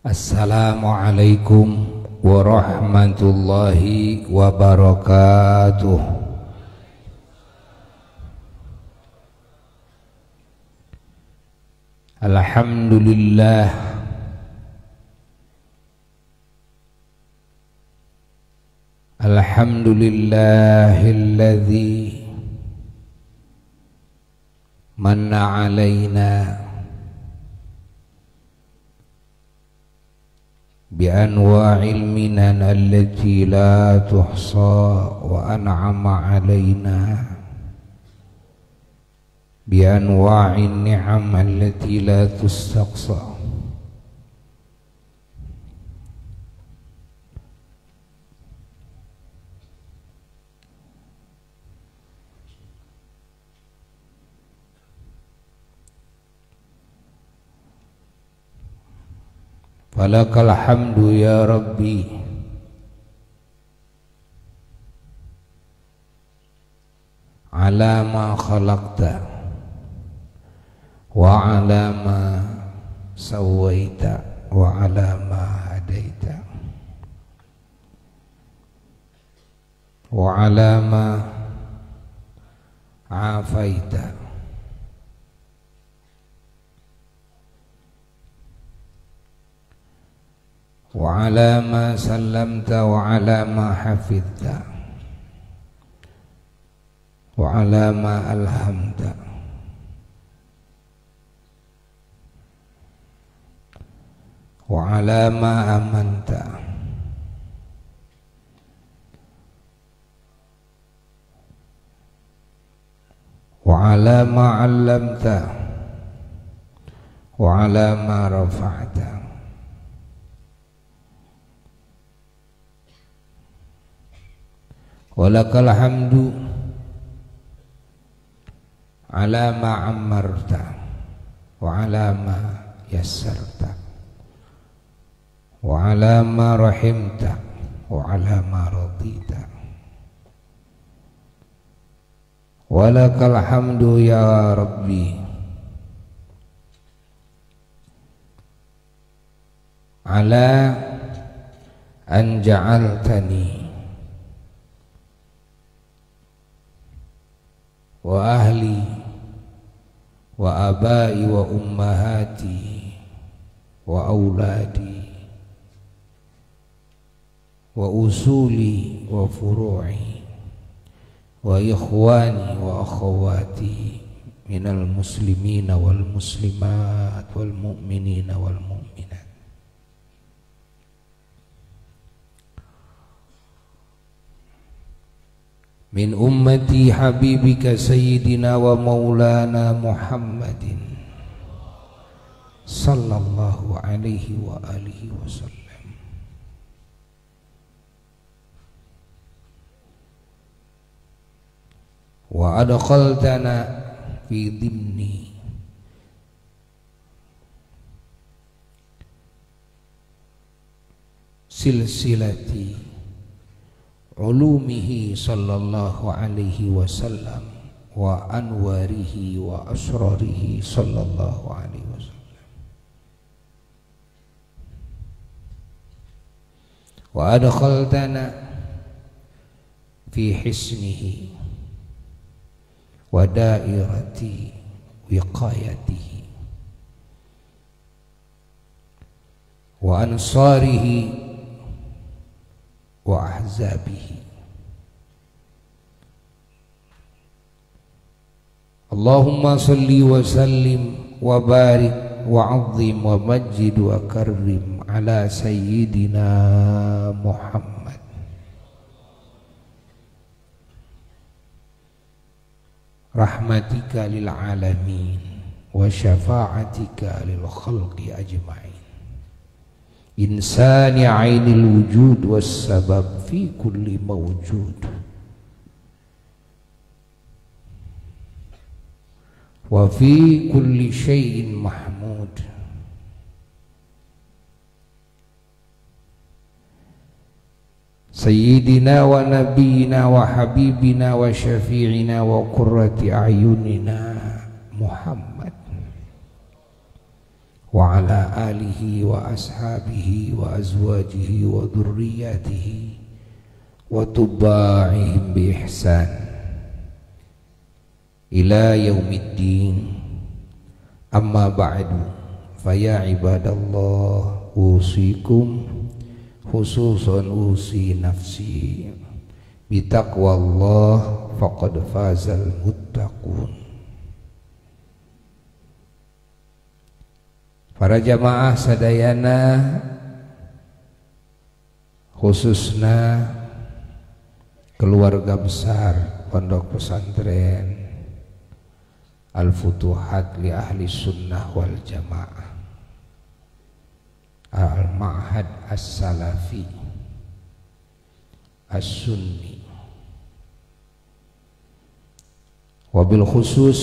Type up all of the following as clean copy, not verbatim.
Assalamualaikum warahmatullahi wabarakatuh. Alhamdulillah Alhamdulillahilladzi manna alaina bi anwa'il minan allati la tuhsa wa an'ama alaina bi anwa'in ni'am allati la tustaqsa. Falakal hamdu ya Rabbi ala ma khalaqta wa ala ma sawaita wa ala ma hadaita wa ala ma afaita wa ala ma sallamta wa ala ma hafidta wa ala ma alhamta wa ala ma amanta wa ala ma 'allamta wa ala ma rafa'ta. Walakal hamdu ala ma ammarta wa ala ma yassarta wa ala ma rahimta wa ala ma radita. Walakal hamdu ya Rabbi ala an ja'altani wa ahli wa abai wa ummahati wa auladi wa usuli wa furu'i wa ikhwani wa akhawati minal muslimina wal muslimat wal mu'minina wal mu'minat. Min ummati habibika sayyidina wa maulana Muhammadin sallallahu alaihi wa alihi wasallam. Wa adkhaltana fi dhimni silsilati ulumihi sallallahu alaihi wasallam wa anwarihi wa asrarihi sallallahu alaihi wasallam. Wa adkhaltana fi hisnihi wa dairati wiqayatihi wa ansarihi wa ahzabihi. Allahumma salli wa sallim wa barik wa azim wa majid wa karrim ala sayyidina Muhammad rahmatika lil alamin wa syafa'atika lil khalqi ajma'in. Insani ainil wujud was sabab fi kulli mawjud wa fi kulli syai'in mahmud. Sayyidina wa nabiyina wa habibina wa syafi'ina wa qurrati a'yunina Muhammad wa ala alihi wa ashabihi wa azwajihi wa dhurriyyatihi wa tubba'ihim bi ihsan ila yaumiddin. Amma ba'du, faya ibadallah, usikum khususan usi nafsi bitaqwallah faqad fazal muttaqun. Para jamaah sadayana, khususna keluarga besar Pondok Pesantren Al-Futuhat li Ahli Sunnah wal Jamaah Al-Ma'had As-Salafi As-Sunni, wabil khusus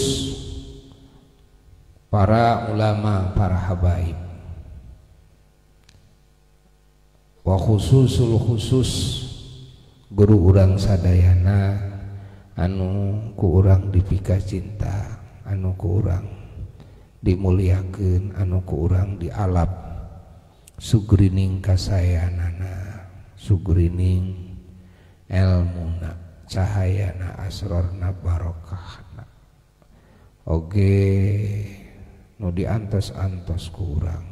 para ulama, para habaib, wa khususul khusus guru urang sadayana anu ku urang dipika cinta, anu ku urang dimuliakeun, anu ku urang dialap sugrining kasayanana, sugrining elmuna, cahayana, asrorna, barokahna, oge nu diantos-antos kurang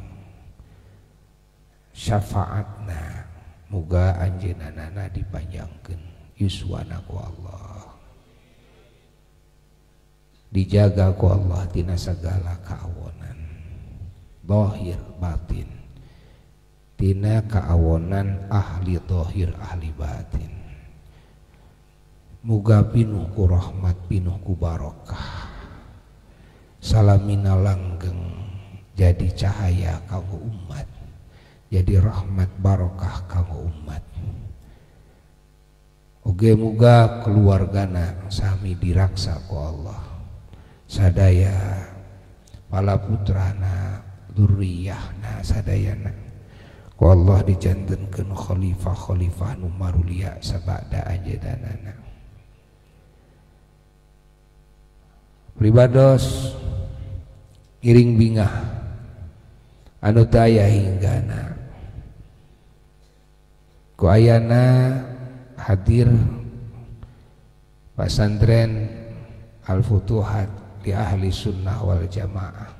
syafaatna, muga anjeunana dipanjangkeun yuswana ku Allah, dijaga ku Allah tina sagala kaawonan zahir batin, tina kaawonan ahli zahir ahli batin, muga pinuh ku rahmat, pinuh ku barokah, salamina langgeng jadi cahaya kanggo umat, jadi rahmat barokah kanggo umat. Oge muga keluargana sami diraksa ku Allah, sadaya pala putrana, dzurriyyahna sadayana ku Allah dijantenkeun khalifah-khalifah nu marulia sabada ajedanana. Pribados iring bingah anu teu aya hinggana, ku ayana hadir pesantren Al-Futuhat di Ahli Sunnah wal Jamaah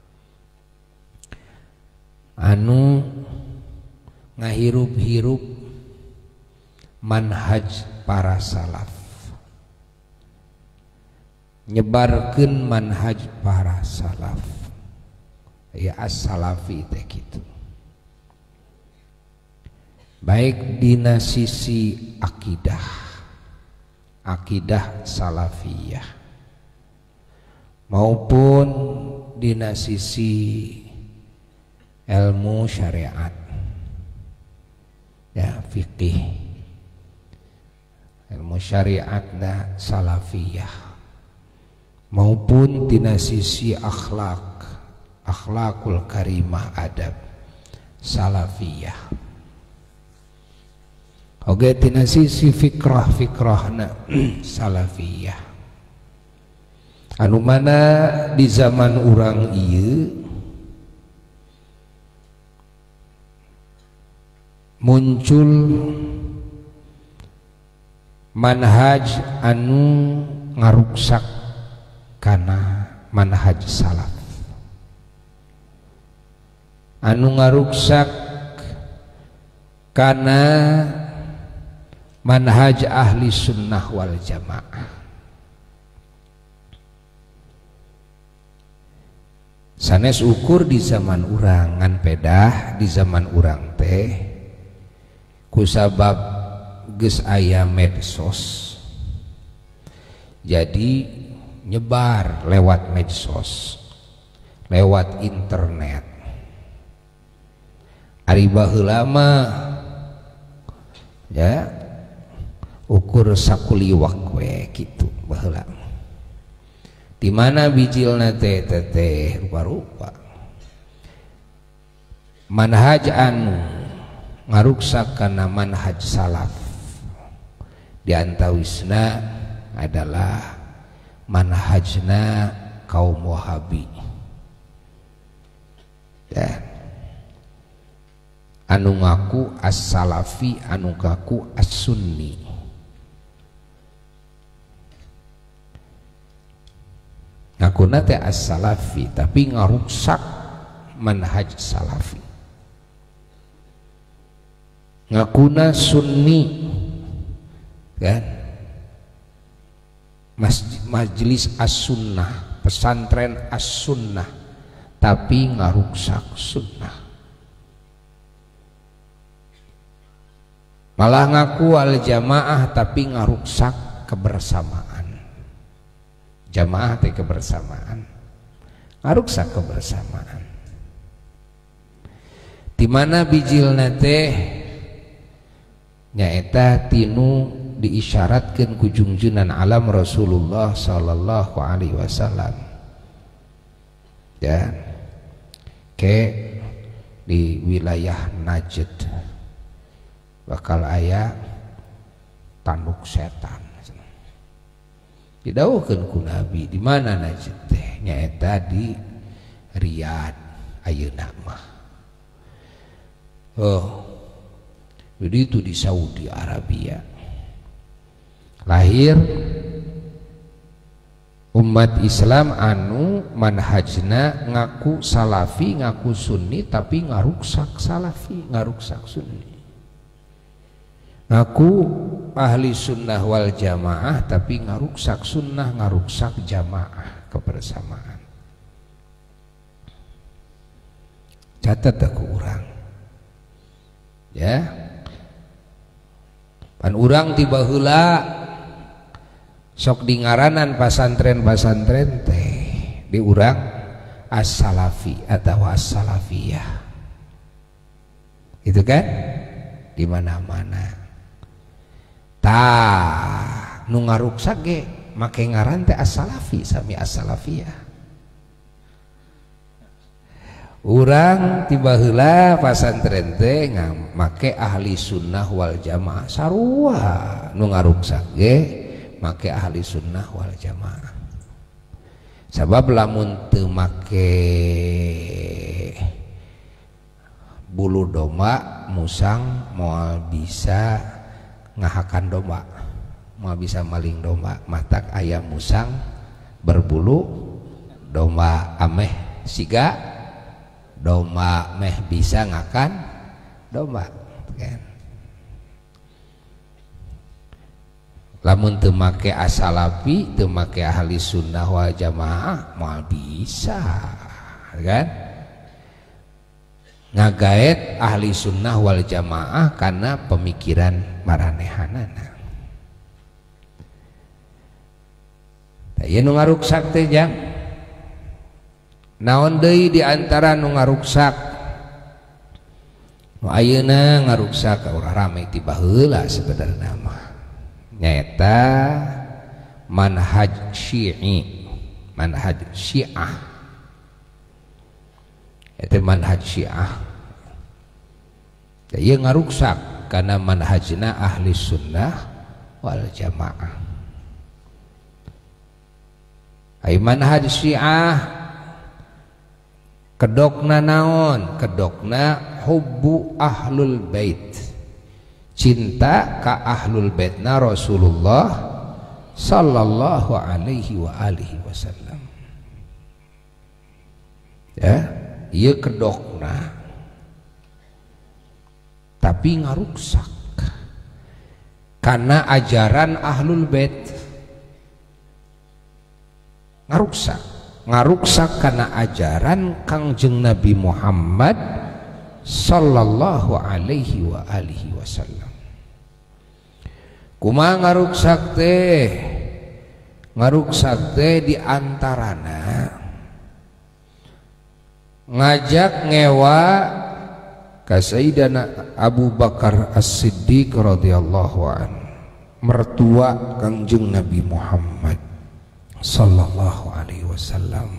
anu ngahirup-hirup manhaj para salaf, nyebarkeun manhaj para salaf, ya as-salafi teh kitu, baik dina sisi akidah salafiyah maupun dina sisi ilmu syariat, ya fikih, ilmu syariatna salafiyah, maupun dina sisi akhlakul karimah, adab salafiyah, oge tina sisi fikrahna salafiyah, anu mana di zaman urang ieu muncul manhaj anu ngaruksak kana manhaj salaf, anu ngaruksak kana manhaj ahli sunnah wal jamaah. Sanes ukur di zaman urang ngan pedah, di zaman urang teh kusabab geus aya medsos, jadi nyebar lewat medsos, lewat internet. Ari baheula mah ya ukur sakuliwak we kitu baheula. Di mana bijilna teh rupa-rupa manhaj anu ngaruksak kana manhaj salaf, di antawisna adalah manhajna kaum Wahabi. ya. Anu ngaku as-salafi, anu ngaku as-sunni. Ngakuna teh as-salafi tapi ngaruksak manhaj salafi. Ngakuna sunni kan, majelis as-sunnah, pesantren as-sunnah, tapi ngaruksak sunnah. Malah ngaku al-jamaah tapi ngaruksak kebersamaan. Jamaah teh kebersamaan, ngaruksak kebersamaan. Di mana bijilna teh nyaeta tinu diisyaratkeun ku junjunan alam Rasulullah sallallahu alaihi wasallam. Ya, ke di wilayah Najd bakal aya tanduk setan. Didawuhkeun ku Nabi di mana Najd teh nyaeta di Riyadh ayeuna mah. Oh, begitu di Saudi Arabia. Lahir umat Islam anu manhajna ngaku salafi, ngaku sunni tapi ngaruksak salafi, ngaruksak sunni. Ngaku ahli sunnah wal jamaah tapi ngaruksak sunnah, ngaruksak jamaah kebersamaan. Catat aku urang ya, pan urang tiba heula sok dingaranan pasantren-pasantren teh di urang as-salafi atau as-salafiyah, itu kan di mana-mana. Tah nu ngaruksak ge make ngaran teh as-salafi sami as-salafiyah. Urang tiba heula pasantren teh make ahli sunnah wal jamaah sarua, nu ngaruksak ge make ahli sunnah wal jamaah. Sabab lamun teu make bulu domba musang moal bisa ngahakan domba, moal bisa maling domba. Matak ayam musang berbulu domba ameh siga domba meh bisa ngakan domba kan. Lamun teu make as-salafi, teu make ahli sunnah wal jamaah moal bisa kan ngagaet ahli sunnah wal jamaah karena pemikiran maranehanana. Taya nu ngaruksak teh jang naon deui di antara nu ngaruksak? Nu ayeuna ngaruksak ka urang rame ti baheula sebenarnya mah nyaeta manhaj syi'i, manhaj syiah. Eta manhaj syiah. Ieu ngaruksak karena manhajna ahli sunnah wal jamaah. Ai manhaj syiah kedokna naon? Kedokna hubbu ahlul bait, cinta ka ahlul baitna Rasulullah sallallahu alaihi wa alihi wasallam. Ya, ieu kedokna tapi ngaruksak karena ajaran ahlul bait. Ngaruksak karena ajaran Kangjeng Nabi Muhammad sallallahu alaihi wa alihi wasallam. Kumaha ngaruksak teh? Ngaruksak teh diantarana ngajak ngewa ka Sayyidina Abu Bakar As-Siddiq radhiyallahu an, mertua Kangjeng Nabi Muhammad sallallahu alaihi wasallam.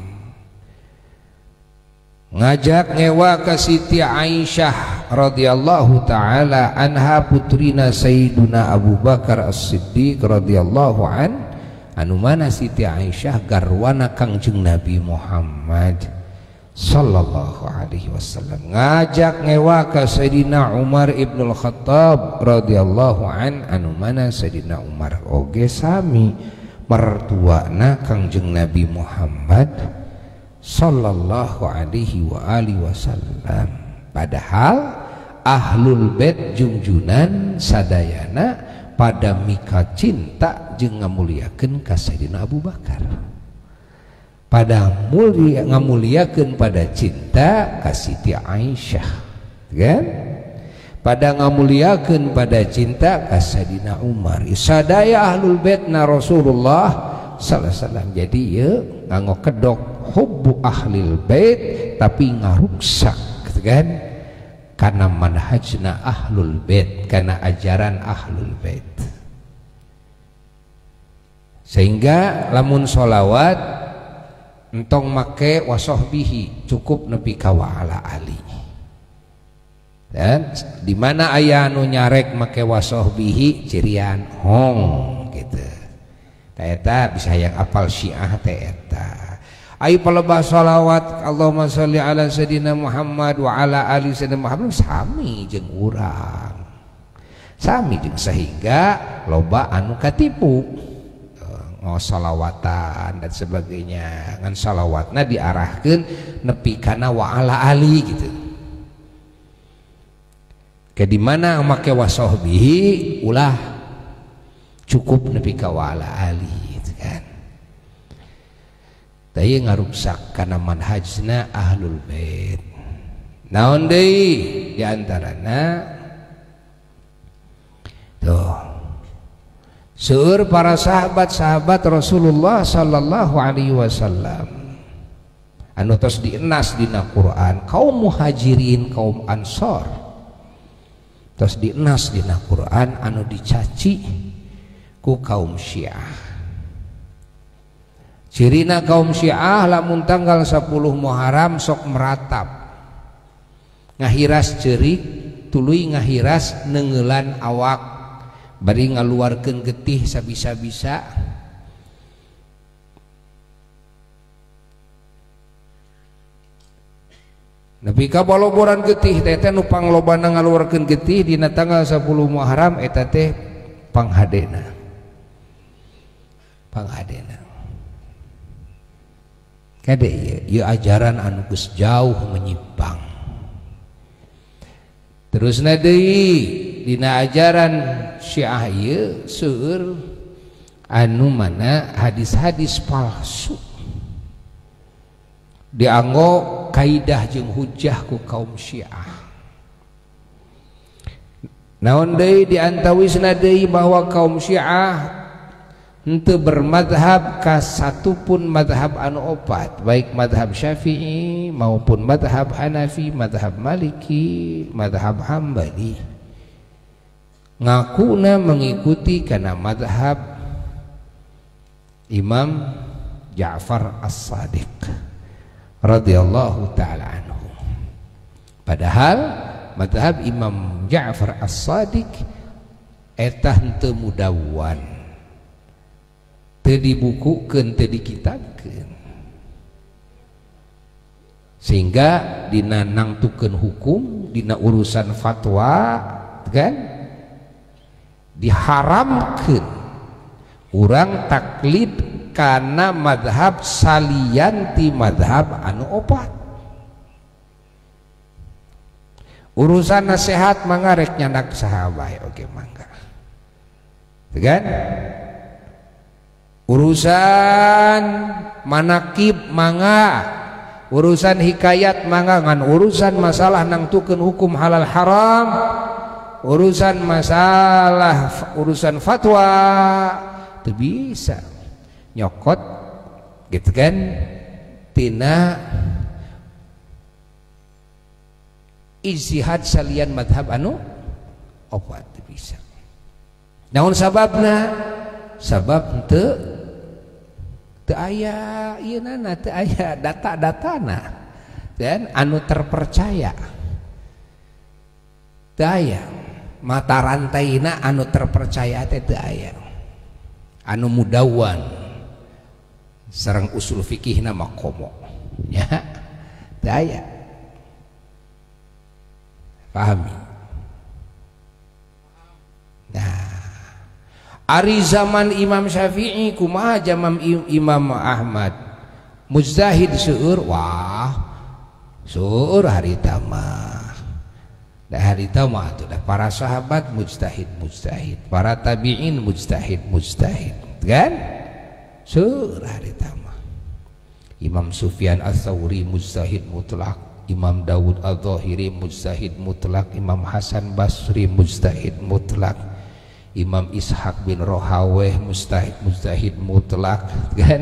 Ngajak ngewa ka Siti Aisyah radhiyallahu taala anha, putrina Sayyiduna Abu Bakar As-Siddiq radhiyallahu an, anu mana Siti Aisyah garwana Kangjeng Nabi Muhammad sallallahu alaihi wasallam ngajak ngewa ka Sayyidina Umar ibnul Khattab radhiyallahu anu mana Sayyidina Umar oge sami mertuana Kangjeng Nabi Muhammad sallallahu alaihi wa alihi wasallam. Padahal ahlul bait junjunan sadayana pada mika cinta jeung ngamuliakeun ka Sayyidina Abu Bakar. Pada ngamuliakeun pada cinta ka Siti Aisyah, kan? Pada ngamuliakeun pada cinta ka Sayyidina Umar. Sadaya ahlul baitna Rasulullah sallallahu alaihi wasallam. Jadi ye nganggo kedok hubbu ahlil bait tapi ngaruksak, gitu kan? Karena manhajna ahlul bait, karena ajaran ahlul bait. Sehingga lamun sholawat entong make wasohbihi cukup nepi ka wa ala ali. Dan di mana aya anu nyarek make wasohbihi cirian hong gitu. Ta eta bisa yang apal Syiah teh eta. Ai palebah sholawat Allahumma sholli ala sayidina Muhammad wa ala ali sayidina Muhammad sami jeung urang. Sami jeung sehingga loba anu katipu. Salawatan dan sebagainya ngan salawatna diarahkeun nepi kana wa ala ali gitu. Ke di mana make wasahbihi ulah cukup nepi ka wa ala ali gitu kan. Teu ngaruksak kana manhajna ahlul bait. Naon deui di antarana tuh seueur para sahabat-sahabat Rasulullah sallallahu alaihi wasallam anu tos dienas dina Quran, kaum muhajirin, kaum ansor tos dienas dina Quran anu dicaci ku kaum Syiah. Cirina kaum Syiah lamun tanggal 10 Muharram sok meratap ngahiras ceurik tuluy ngahiras neungelan awak bari ngaluarkeun getih sabisa-bisa. Nepi ka baloboran getih teh nu panglobana ngaluarkeun getih dina tanggal 10 Muharram eta teh panghadena. Panghadena. Kade ieu ajaran anu geus jauh menyimpang. Terusna deui dina ajaran Syiah ieu seueur anu mana hadis-hadis palsu dianggo kaidah jeung hujjah ku kaum Syiah. Naon deui diantawisna deui bahwa kaum Syiah henteu bermadhab ka satupun madhab anu opat, baik madhab Syafi'i maupun madhab Hanafi, madhab Maliki, madhab Hambali. Ngakuna mengikuti kana madhab Imam Ja'far As-Sadiq radhiyallahu ta'ala anhu. Padahal madhab Imam Ja'far As-Sadiq eta henteu mudawwan, teu dibukukeun, teu dikitabkeun, sehingga dina nangtukeun hukum dina urusan fatwa kan diharamkeun urang taklid kana madhab salianti madhab anu opat. Urusan nasihat mangga rek nyandak sahabat oke mangga kan. Urusan manakib mangga, urusan hikayat mangga, ngan urusan masalah nangtukeun hukum halal haram, urusan masalah urusan fatwa teu bisa nyokot gitu kan tina ijtihad salian madhab anu opat teu bisa. Naon sababna? Sabab teu aya ieu nana, teu aya data-datana dan anu terpercaya, teu aya mata rantaina anu terpercaya teh teu aya, anu mudawwan sareng usul fikihna mah komo ya daya pahami. Nah, ari zaman Imam Syafi'i kumaha zaman Imam Ahmad mujtahid seueur, wah seueur harita mah. Da harita mah atuh dah para sahabat mujtahid, para tabi'in mujtahid, kan? Seueur harita mah. Imam Sufyan Ats-Tsauri mujtahid mutlak, Imam Dawud Adz-Dzahiri mujtahid mutlak, Imam Hasan Basri mujtahid mutlak, Imam Ishaq bin Rahaweh mujtahid mutlak, kan?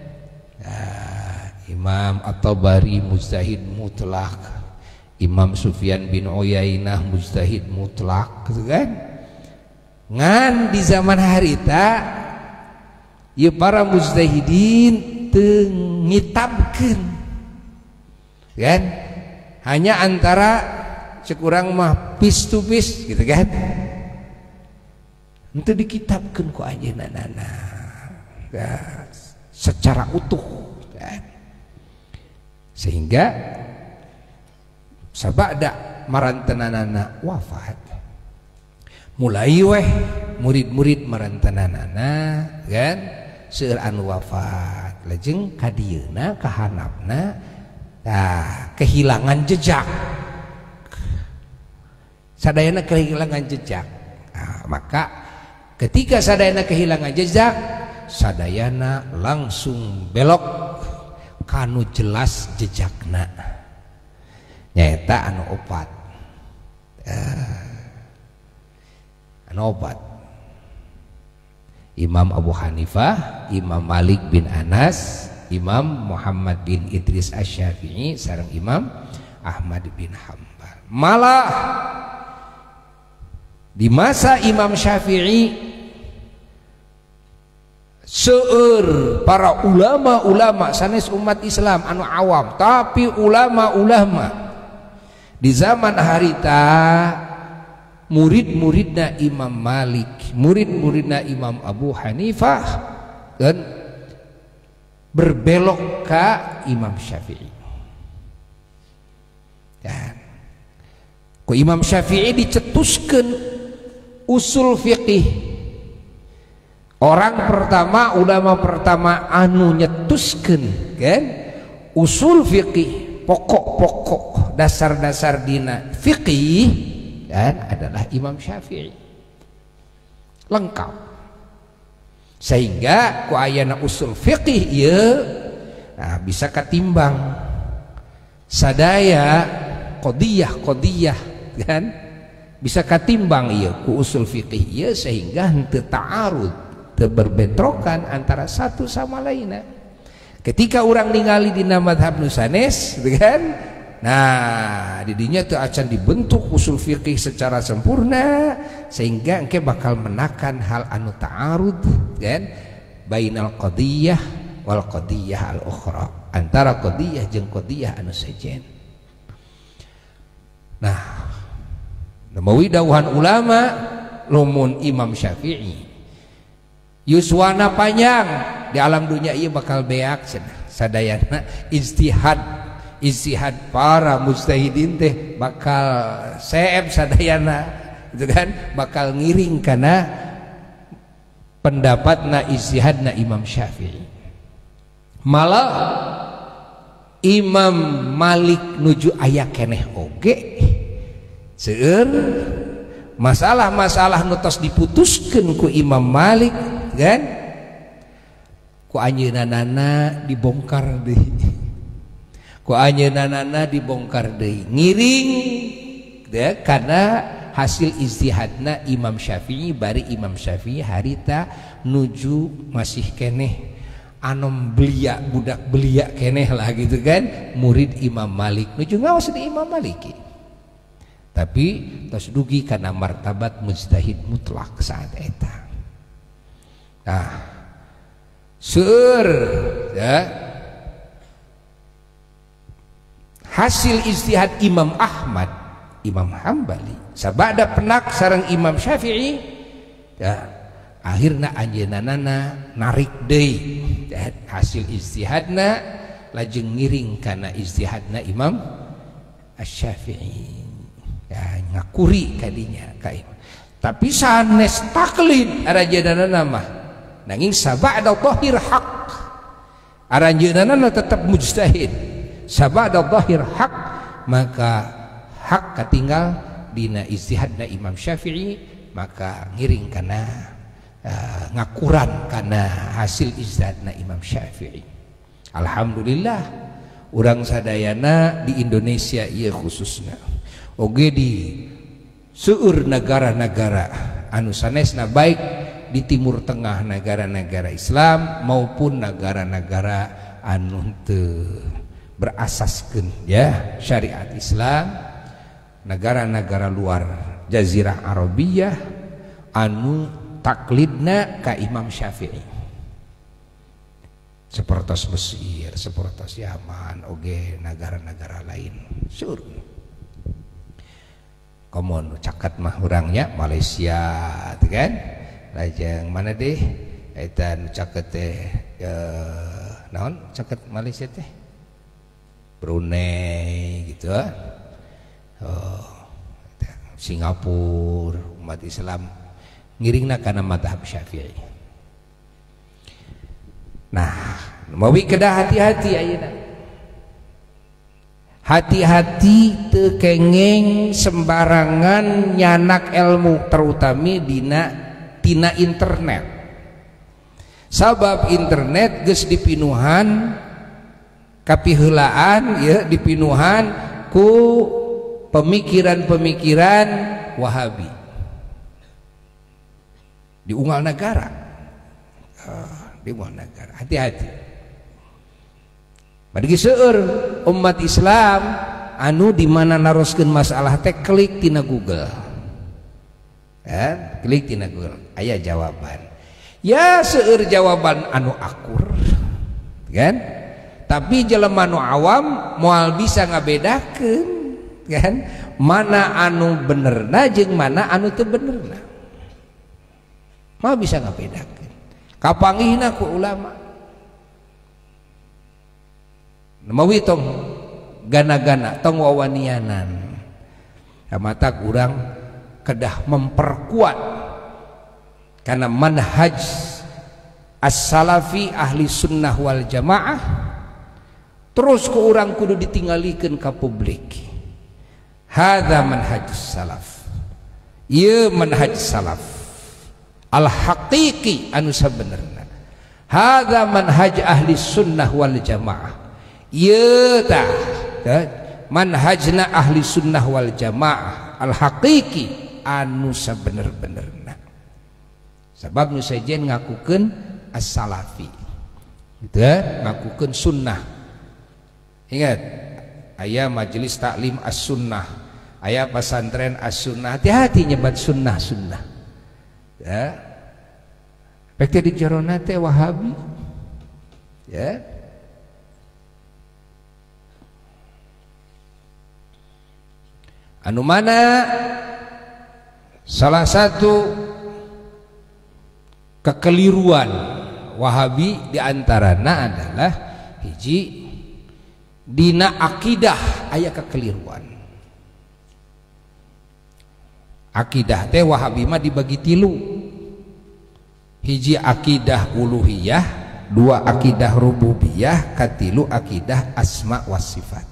Imam At-Tabari mujtahid mutlak, Imam Sufyan bin Uyainah mujtahid mutlak, kan? Ngan di zaman harita ya para mujtahidin teu ngitabkeun, kan? Hanya antara sekurang mah piece to piece gitu kan. Itu dikitabkeun ku ayeuna nana secara utuh kan? Sehingga sabada marantenanana wafat mulai weh murid-murid marantenanana kan seueur anu wafat lajeng kadieuna kahanapna kehilangan jejak, sadayana kehilangan jejak. Maka ketika sadayana kehilangan jejak, sadayana langsung belok kanu jelas jejakna nyaeta anu opat. Anu opat Imam Abu Hanifah, Imam Malik bin Anas, Imam Muhammad bin Idris Asy-Syafi'i sareng Imam Ahmad bin Hanbal. Malah di masa Imam Syafi'i seueur para ulama-ulama sanes umat Islam anu awam, tapi ulama-ulama di zaman harita murid-muridna Imam Malik, murid-muridna Imam Abu Hanifah dan berbelok ke Imam Syafi'i. Dan ku Imam Syafi'i dicetuskeun usul fiqih. Orang pertama, ulama pertama anu nyetuskeun kan usul fiqih, pokok-pokok dasar-dasar dina fiqih kan adalah Imam Syafi'i. Lengkap. Sehingga ku ayana usul fiqih ieu bisa katimbang sadaya qadiyah kan bisa katimbang ieu ku usul fiqih ieu sehingga henteu ta'arud, teu berbentrokan antara satu sama lainnya. Ketika orang ningali dina madhab nu sanes kan, nah didinya teu acan dibentuk usul fiqih secara sempurna sehingga engke bakal menakan hal anu ta'arud kan bainal qadiyah wal qadiyah al ukhra, antara qadiyah jeung qadiyah anu sejen. Nah namawi dawuhan ulama lumun Imam Syafi'i yuswana panjang di alam dunia ieu bakal beak sadayana ijtihad para mujtahidin teh bakal seeb sadayana gitu kan, bakal ngiring kana pendapatna ijtihadna Imam Syafi'i. Malah Imam Malik nuju aya keneh oge seueur masalah-masalah nu tos diputuskeun ku Imam Malik kan ku anjeunana dibongkar deui, ku anjeunana dibongkar deui ngiring ya, karena hasil ijtihadna Imam Syafi'i. Bari Imam Syafi'i harita nuju masih keneh anom belia, budak belia keneh lah gitu kan, murid Imam Malik nuju ngaos di Imam Maliki, tapi tos dugi karena martabat mujtahid mutlak saat eta. Nah seueur ya hasil ijtihad Imam Ahmad, Imam Hambali sabada penak sareng Imam Syafi'i ya, akhirna anjeunana narik deui hasil ijtihadna lajeng ngiring kana ijtihadna Imam Asy-Syafi'i ya ngakuri kadinya ka imam. Tapi sanes taklid arajeunana nama nanging sabada dhahir haq arajeunana tetap mujtahid sabada dhahir haq maka hak katinggal dina ijtihadna Imam Syafi'i maka ngiring kana ngakuran kana hasil ijtihadna Imam Syafi'i. Alhamdulillah urang sadayana di Indonesia ieu khususna oge di seueur negara-negara anu sanesna baik di Timur Tengah negara-negara Islam maupun negara-negara anu teu berasaskeun ya syariat Islam, negara-negara luar Jazirah Arabiyah anu taklidna ka Imam Syafi'i sepertos Mesir, sepertos Yaman, oge negara-negara lain sur komun caket mah urangnya Malaysia tuh kan lajeng mana deh eta nu caket teh naon caket Malaysia teh Brunei gitu Singapura umat Islam ngiringna kana mazhab Syafi'i. Nah mawi kedah hati-hati ayeuna hati-hati teu kengeng sembarangan nyanak ilmu terutama tina internet sabab internet geus dipinuhan kapiheulaan ya dipinuhan ku pemikiran-pemikiran Wahabi di unggal negara hati-hati bagi seueur umat Islam anu di mana naroskeun masalah teh klik tina Google ya klik tina Google aya jawaban ya seueur jawaban anu akur kan tapi jelema nu awam moal bisa ngabedakeun kan mana anu benerna jeung mana anu teu benerna mah bisa ngabedakeun kapanggihna ku ulama mawi tong gana-gana tong wawanianan mata kurang kedah memperkuat karena manhaj as-salafi ahli sunnah wal jamaah terus ku urang kudu ditinggalikeun ka publik hadza manhaj salaf ieu manhaj salaf al haqiqi anu sabenerna hadza manhaj ahli sunnah wal jamaah ieu tah manhajna ahli sunnah wal jamaah al haqiqi anu sabener-benerna sabab nu sejen ngakukeun as-salafi gitu ngakukeun sunnah. Ingat aya majelis taklim as-sunnah aya pesantren as-sunnah hati-hati nyebat sunnah-sunnah ya pek di jarona teh Wahabi ya anu mana salah satu kekeliruan Wahabi diantaranya adalah hiji dina akidah aya kekeliruan akidah teh Wahabi mah dibagi tilu hiji akidah uluhiyah dua akidah rububiyah katilu akidah asma was sifat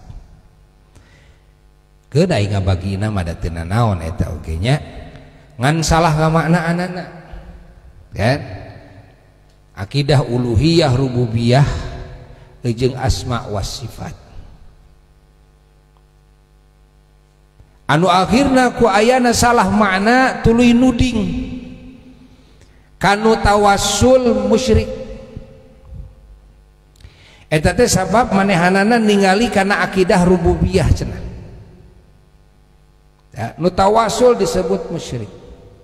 keun aing ngabagina mah da teu naon eta oge nya ngan salah ka makna-anana kan akidah uluhiyah rububiyah jeung asma was sifat anu akhirna ku ayana salah makna tuluy nuding kanu tawassul musyrik eta teh sabab manehanana ningali kana akidah rububiyah cenah ya, nu tawasul disebut musyrik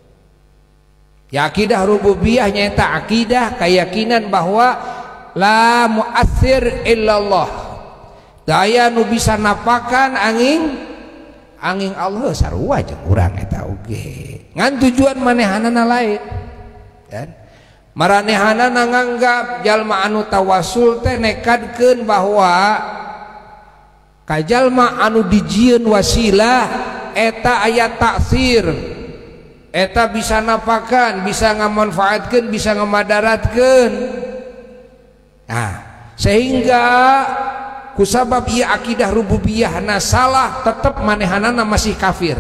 ya akidah rububiyah nyaeta akidah keyakinan bahwa la mu'athir illallah daya nu bisa napakan angin Allah sarua jeung urang eta oge ngan tujuan manehanana lain kan Maranehana nganggap jalma anu tawasul teh nekadkeun bahwa ka jalma anu dijieun wasilah eta aya taksir, eta bisa napakan, bisa ngamanfaatkeun, bisa ngamadaratkeun. Nah, sehingga kusabab ieu akidah rububiyahna salah, tetep manehanana masih kafir.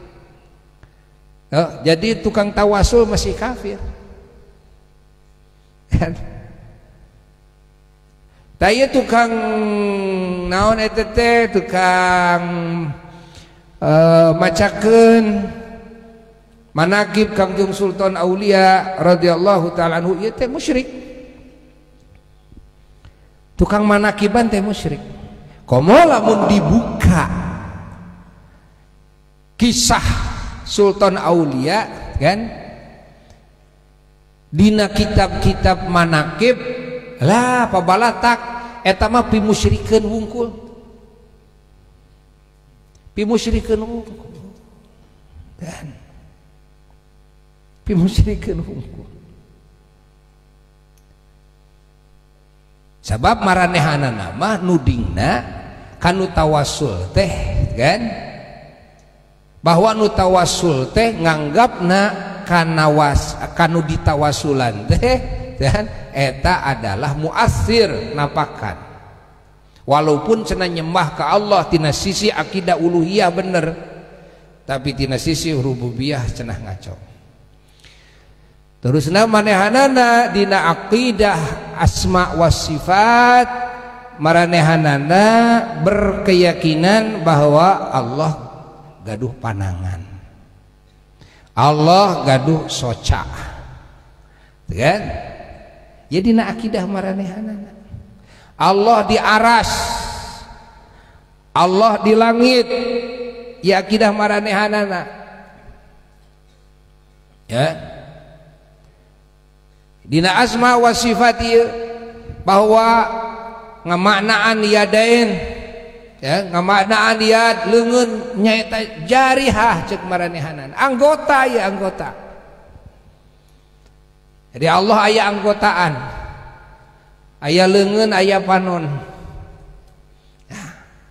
Jadi tukang tawasul masih kafir. Taya tukang naon eta teh tukang macakeun manaqib Kangjeng Sultan Aulia radhiyallahu taala anhu ieu teh musyrik. Tukang manaqiban teh musyrik. Komo lamun dibuka kisah Sultan Aulia kan dina kitab-kitab manaqib lah pabalatak eta mah pimusyrikeun wungkul, pimusyrikeun wungkul dan pimusyrikeun wungkul. Sabab maranehanana mah nudingna kanu tawasul teh kan, bahwa nu tawasul teh nganggapna kanu ditawasulan teh dan eta adalah muassir napakan, walaupun cenah nyembah ka Allah tina sisi akidah uluhiyah bener, tapi tina sisi rububiyah cenah ngaco. Terusna manehanana dina aqidah asma was sifat maranehanana berkeyakinan bahwa Allah gaduh panangan, Allah gaduh soca, kan? Jadi na akidah maranehanana Allah di aras, Allah di langit, ya akidah maranehanana. Ya, dina asma wa sifat bahwa ngamaknaan yadain, ya ngamaknaan yad leungeun nyaeta jarihah ceuk maranehanana, anggota ya anggota. Jadi Allah aya anggotaan, aya leungeun aya panon. Nah,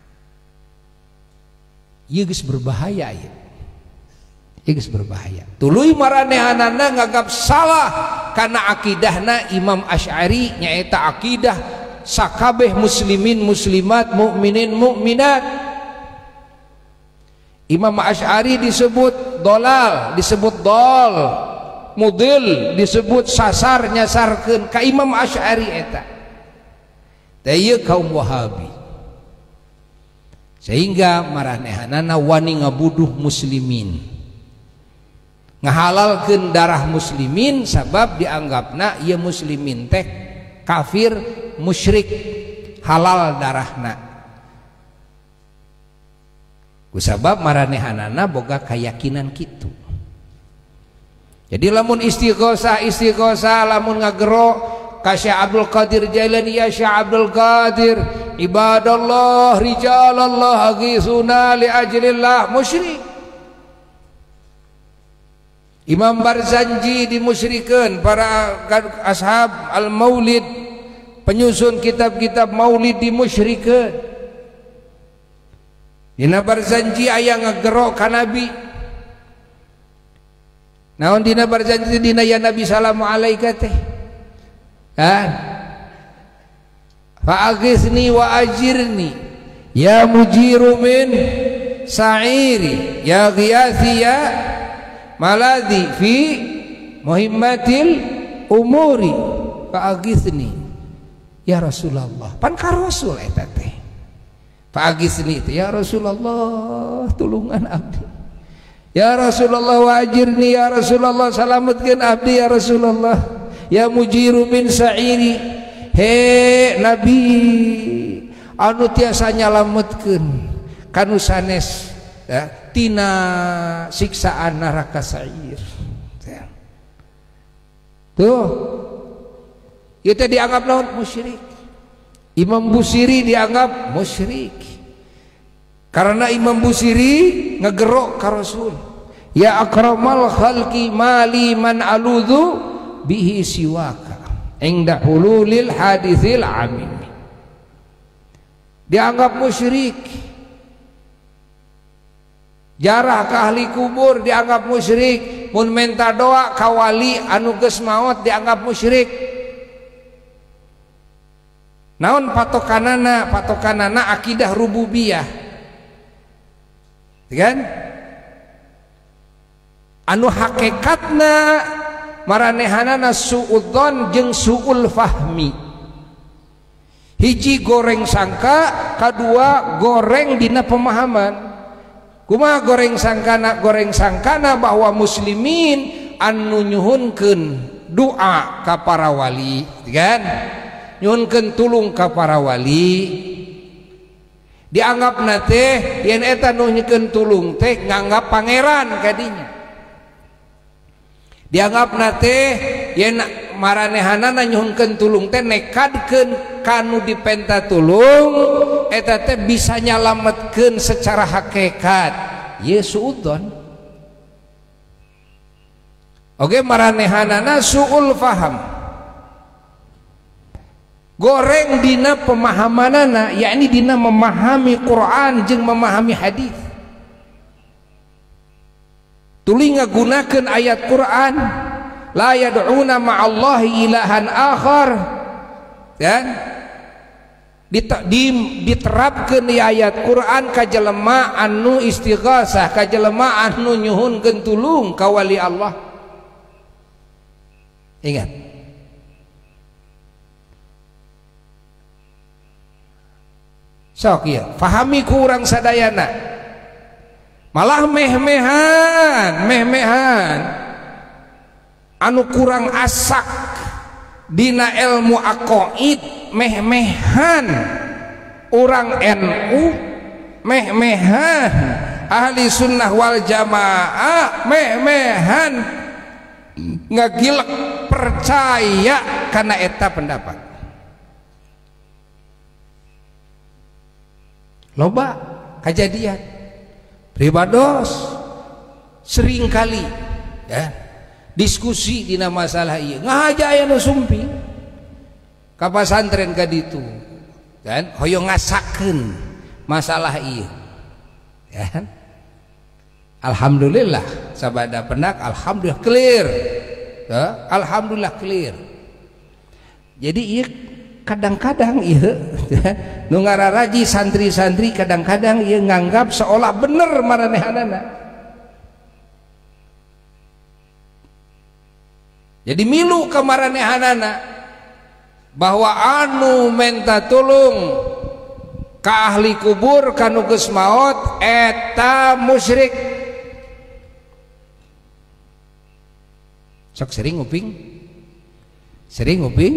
ieu geus berbahaya ieu. Ieu geus berbahaya. Tuluy maranehanana nganggap salah kana akidahna Imam Asy'ari nyaeta akidah sakabeh muslimin muslimat mukminin mukminat. Imam Asy'ari disebut dolal, disebut dol, mudil, disebut sasar nyasarkeun ka Imam Asy'ari eta. Da ieu kaum Wahabi. Sehingga maranehanana wani ngabuduh muslimin, ngahalalkeun darah muslimin sabab dianggapna ieu muslimin teh kafir musyrik halal darahna. Kusabab maranehanana boga kayakinan kitu. Jadi lamun istighosah lamun ngagero ka Syekh Abdul Qadir Jailani, ya Syekh Abdul Qadir ibadallah rijalallah aghisuna li ajlillah, musyrik. Imam Barzanji dimusyrikeun, para ashab al-maulid penyusun kitab-kitab maulid dimusyrikeun. Dina Barzanji aya ngagero ka Nabi. Naon dina Barzanji dina ya Nabi salamu alaika teh. Fa'aghithni wa ajirni ya mujiru min sa'iri ya ghiyathi ya maladhi fi muhimmatil umuri fa'aghithni ya Rasulullah. Pan ka Rasul eta teh. Fa'aghithni ya Rasulullah tulungan abdi. Ya Rasulullah wa ajirni ya Rasulullah salametkeun abdi ya Rasulullah. Ya mujiru min sa'iri, he Nabi anu tiasa nyalametkeun kanu sanes ya, tina siksaan neraka sa'ir. Tuh ieu teh dianggap naon? Musyrik. Imam Busiri dianggap musyrik karena Imam Busiri ngegero ka Rasul, ya akramal khalqi mali man aludhu bihi siwaka inda hululil hadithil amin. Dianggap musyrik. Jarah ke ahli kubur dianggap musyrik. Mun minta doa ka wali anu geus maot dianggap musyrik. Naon patokanana? Patokanana akidah rububiyah. Kan? Anu hakikatna maranehanana suudzon jeung suul fahmi. Hiji goreng sangka, kadua goreng dina pemahaman. Kumaha goreng sangkana bahwa muslimin anu nyuhunkeun doa ka para wali, kan? Nyuhunkeun tulung ka para wali. Dianggap nate yen eta nu nyuhunkeun tulung teh nganggap pangeran kadinya. Dianggap nate yen maranehanana nyuhunkeun tulung teh nekadkeun kanu dipenta tulung eta teh bisa nyalametkeun secara hakikat. Ye suudzon. Oge maranehanana suul faham. Goreng dina pemahamanana yakni dina memahami Quran jeung memahami hadis. Tuluy ngagunakeun ayat Quran la yad'una ma'allahi ilahan akhar, dan diterapkeun di ayat Quran ka jelema anu istighasah, ka jelema anu nyuhunkeun tulung ka wali Allah. Ingat, sok ieu pahami ku urang sadayana. Malah meh-mehan anu kurang asak dina ilmu aqaid, meh-mehan urang NU, meh-mehan ahli sunnah wal jamaah, meh-mehan ngagilek percaya karena eta pendapat. Loba kejadian pribados sering kali ya diskusi dina masalah ieu ngahaja aya nu sumpi ka pasantren ka ditu kan hoyong ngasakeun masalah ieu ya. Alhamdulillah sabada pendak alhamdulillah clear ya, alhamdulillah clear. Jadi ieu kadang-kadang ieu nu ngararaji santri-santri kadang-kadang ieu nganggap seolah bener maranehanana. Jadi milu ka maranehanana bahwa anu menta tulung ka ahli kubur kanu geus maot eta musyrik. Sok sering nguping? Sering nguping?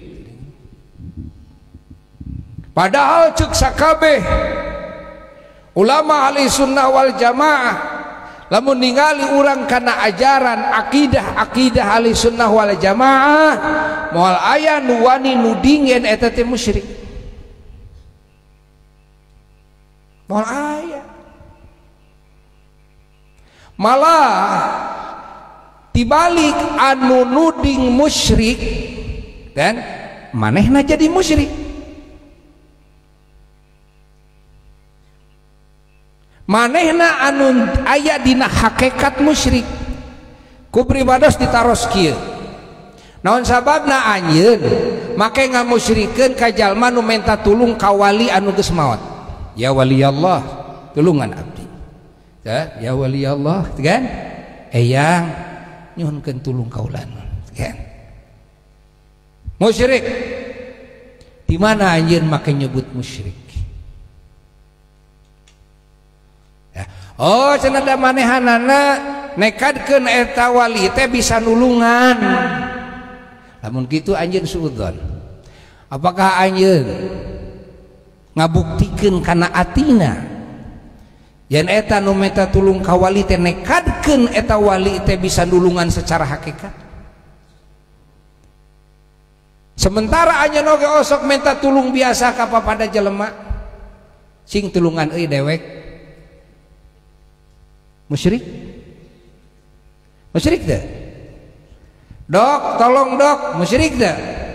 Padahal cek sakabeh ulama ahli sunnah wal jamaah lamun ningali urang kana ajaran akidah ahli sunnah wal jamaah moal aya nu wani nuding yen eta teh musyrik. Moal aya. Malah tibalik anu nuding musyrik dan manehna jadi musyrik. Manehna anu aya dina hakikat musyrik ku pribados ditaros kieu. Naon sababna anjeun make ngamusyrikeun ka jalma nu menta tulung ka wali anu geus maot. Ya wali Allah, tulungan abdi. Ya wali Allah, kan? Eyang nyuhunkeun tulung ka ulanun, kan? Musyrik. Di mana anjeun make nyebut musyrik? Oh cenah da manehanana nekadkeun eta wali teh bisa nulungan. Lamun kitu anjeun suudzon. Apakah anjeun ngabuktikeun kana atina yen eta nu meta tulung ka wali teh nekadkeun eta wali teh bisa nulungan secara hakikat? Sementara anjeun oge osok menta tulung biasa ka papada jelema sing tulungan euy dewek musyrik. Musyrik teh. Dok, tolong dok, musyrik dah.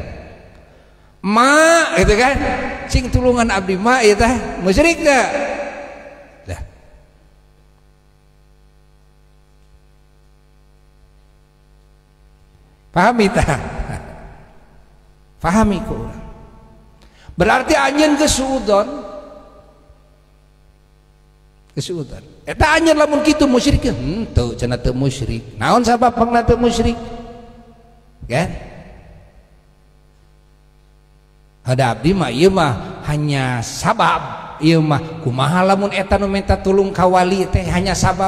Ma, gitu kan? Sing tulungan abdi ma, itu musyrik dah. Dah. Pahami tak? Pahami ku. Berarti anjeun kesuudon. Kesuudon. Eta anjeun lamun kitu musyrik. Teu cenah teu musyrik. Naon sababna teu musyrik? Kan? Hada abdi mah ieu mah hanya sabab. Ieu mah kumaha lamun eta nu minta tulung ka wali teh hanya sabab?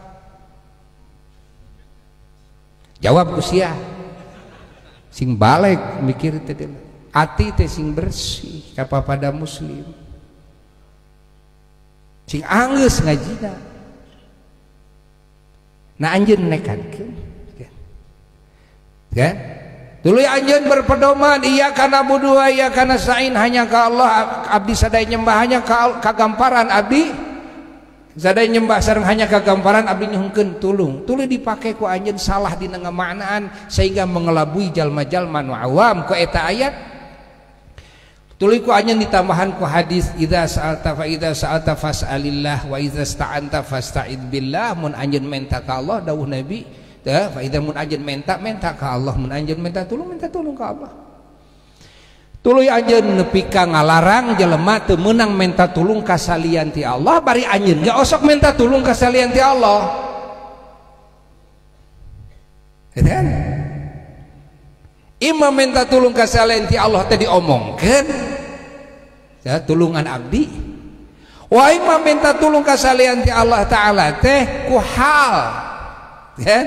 Jawab usia. Sing balik mikir teh ati teh sing bersih kapada muslim. Sing anggeus ngajina. Nah anjeun nekatkeun. Kan? Dulu anjeun berpedoman iya kana budua iya kana sain hanya ka Allah abdi sadaya nyembah hanya ka gamparan abdi sadaya nyembah sareng hanya ka gamparan abdi nyuhungkeun tulung. Tuluy dipake ku anjeun salah dina ngamaknaan sehingga mengelabui jalma-jalma nu awam ku eta ayat. Tuluy ku anjeun ditambahan ku hadis idza sa'alta fa idza sa'alta fas'alillah wa idza sta'anta fasta'id billah. Mun anjeun minta ka Allah dawuh Nabi fa idza mun anjeun minta ka Allah, mun anjeun minta tulung ka Allah. Tuluy anjeun nepi ka ngalarang jelema teu meunang minta tulung ka salian ti Allah, bari anjeun ge osok minta tulung ka salian ti Allah. Kan? Imam minta tulung ka salian ti Allah teh diomongkeun ya tulungan abdi. Wa imam minta tulung ka salian ti Allah taala teh ku hal. Kan?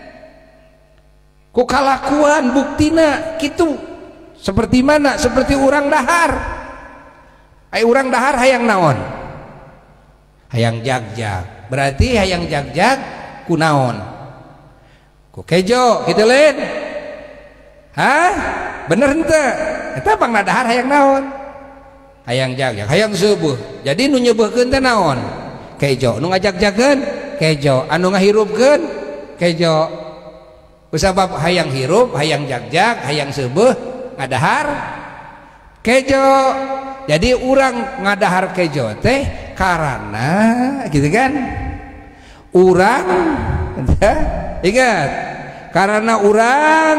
Ku kalakuan buktina gitu. Seperti mana? Seperti urang dahar. Ai urang dahar hayang naon? Hayang jagjag. Berarti hayang jagjag ku naon? Ku kejo kitu lain. Hah? Bener henteu? Eta pangna dahar hayang naon? Hayang jagjag, hayang seubuh. Jadi nu nyeubuhkeun teh naon? Kejo. Nu ngajag-jagkeun kejo. Anu ngahirupkeun kejo. Kusabab hayang hirup, hayang jagjag, hayang seubuh, ngadahar kejo. Jadi urang ngadahar kejo teh karena gitu kan? Urang ingat, karena urang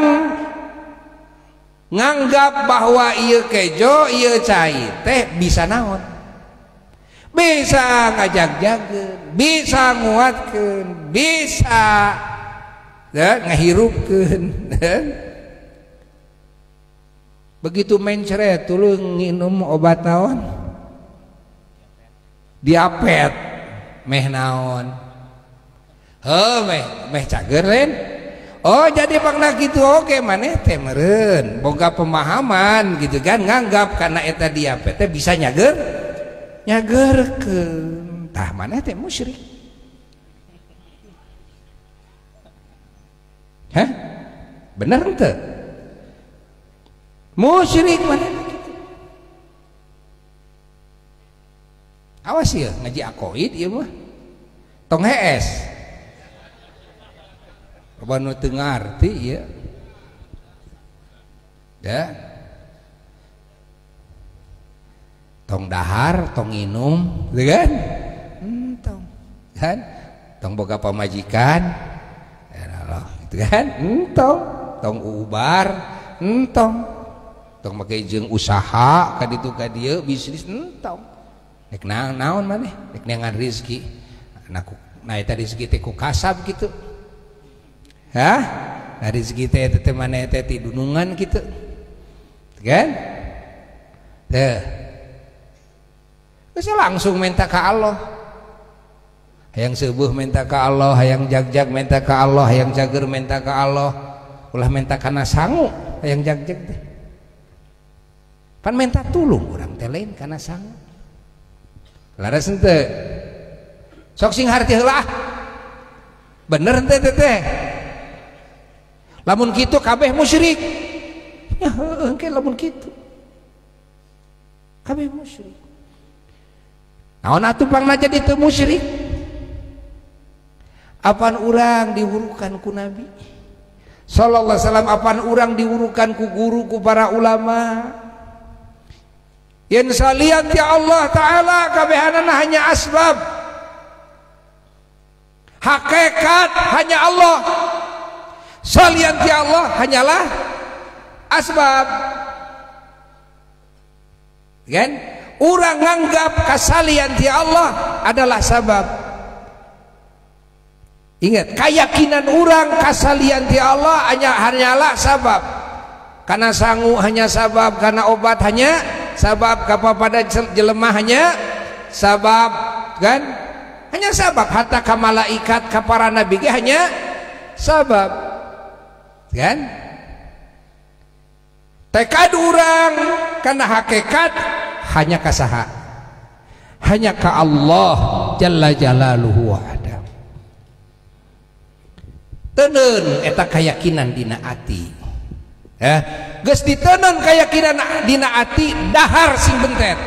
nganggap bahwa ieu kejo, ieu cai teh bisa naon? Bisa ngajag-jagkeun, bisa nguatkeun, bisa ngahirupkeun. Begitu mencret tulung nginum obat naon? Diapet meh naon? Meh cager lain. Oh jadi pangna kitu oke maneh teh meureun boga pemahaman gitu kan, nganggap karena eta diapet teh bisa nyagerkeun. Tah maneh teh musyrik. Hah? Bener ente? Musyrik mana? Awas ya ngaji akoid ieu mah. Tong hees. Loba nu teu ngarti ieu. Da. Tong dahar, tong inum, gitu kan? Tong. Kan? Tong boga pamajikan. Ya Allah. Kan tong ubar tong make jeung usaha ka ditu ka dieu bisnis entong nek naon maneh nek neangan rezeki anaku nah eta rezeki teh ku kasab kitu. Hah? Nah rezeki teh maneh teh ti dunungan kitu. Kan? Teh. Geus langsung minta ka Allah. Hayang seubuh minta ka Allah, hayang jagjag minta ka Allah, hayang jager minta ka Allah, ulah minta kana sangu, hayang jagjag teh. Pan minta tulung urang teh lain kana sangu. Laras henteu. Sok sing harti heula. Bener henteu teh. Lamun kitu kabeh musyrik. Ya heueuh engke lamun kitu. Kabeh musyrik. Naon atuh pangna jadi teu musyrik? Apaan urang dihurukan ku Nabi sallallahu alaihi wasallam apan urang diurukan ku guru ku para ulama yen salian ti Allah taala kabehanana hanya asbab, hakikat hanya Allah, salian ti Allah hanyalah asbab. Kan urang nganggap kasalian ti Allah adalah sabab. Ingat, keyakinan orang kasalian ti Allah hanyalah sabab. Karena sangu hanya sabab, karena obat hanya sabab, kepada jelema hanya sabab, kan? Hanya sabab. Hatta ka malaikat, ka para nabi ge hanya sabab. Kan? Tekad orang karena hakikat hanya kasaha. Hanya ka Allah jalla jalaluhu wahda. Tenen eta keyakinan dina ati, geus ditenen keyakinan dina ati dahar sing bentet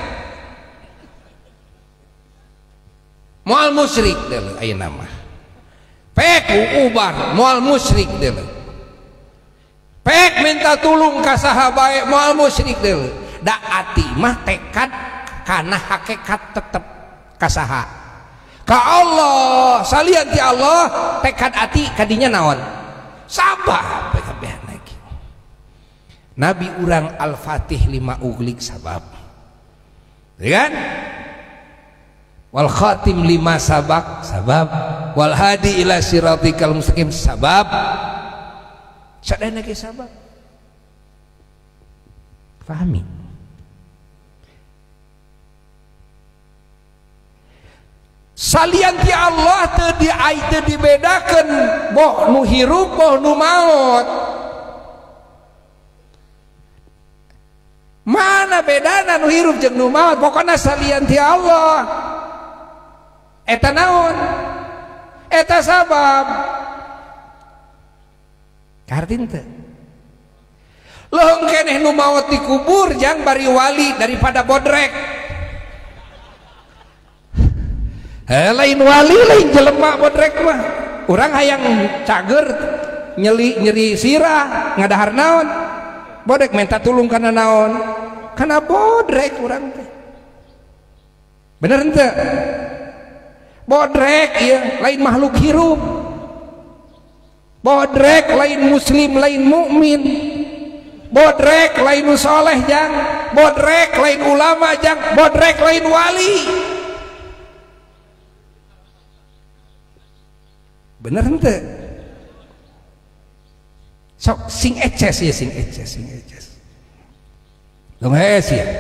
moal musyrik deuleu ayeuna mah pek ubar moal musyrik deuleu pek minta tulung ka saha bae moal musyrik deuleu da ati mah tekad kana hakikat tetep kasaha ka Allah, salian ti Allah tekad ati kadinya naon sabab kabeh lagi. Nabi urang Al-Fatih 5 uglik sabab, ya kan? Wal khatim 5 sabab, wal hadi ila siratikal mustaqim sabab, sadayana ge sabab. Pahami? Salian ti Allah teu dibedakeun boh nu hirup boh nu maot. Mana bedana nu hirup jeung nu maot? Pokona salian ti Allah. Eta naon? Eta sabab. Kartin teu? Leung keneh nu maot dikubur jang bari wali daripada bodrek. Lain wali lain jelema bodrek mah urang hayang cager nyeri sirah ngadahar naon bodrek minta tulung kana naon kana bodrek urang teh bener henteu bodrek ieu lain makhluk hirup bodrek lain muslim lain mukmin bodrek lain soleh jang bodrek lain ulama jang bodrek lain wali. Bener ente sok sing eces ya sing eces dong es ya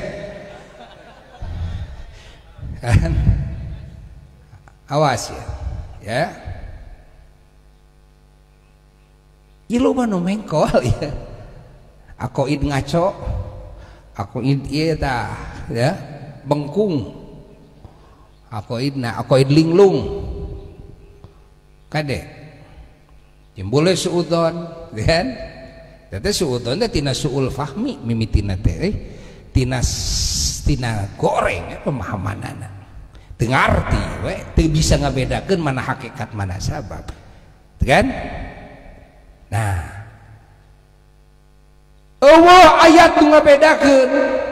kan awas ya ilu mah nu mengkol ya akoid ngaco akoid ieu tah ya bengkung akoid linglung kade boleh suudon kan teh suudon teh tina suul fahmi mimitina teh tina goreng pemahamanana teu ngarti we teu bisa ngabedakeun mana hakikat mana sabab kan. Nah eueuh ayat nu ngabedakeun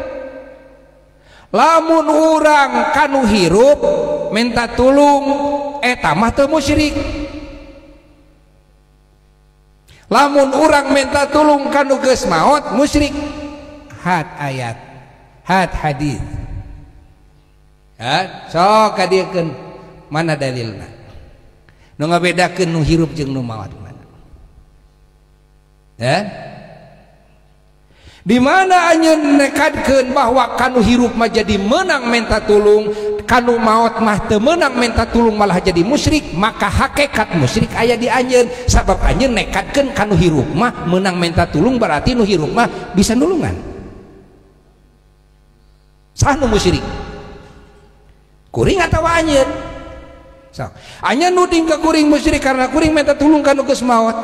lamun urang kanu hirup minta tulung eta mah teu musyrik. Lamun urang minta tulung kanu geus maot musyrik. Had ayat, had hadis. Ya, sok kadiekeun mana dalilna? Nu ngabedakeun nu hirup jeung nu maot mana? Ya? Di mana anjeun nekadkeun bahwa kanu hirup mah jadi menang minta tulung, kanu maot mah teu menang minta tulung malah jadi musyrik, maka hakikat musyrik aya di anjeun. Sabab anjeun nekadkeun kanu hirup mah menang minta tulung berarti nu hirup mah bisa nulungan. Saha nu musyrik? Kuring atawa anjeun? So, anjeun nuding ka kuring musyrik karena kuring minta tulung kanu geus maot.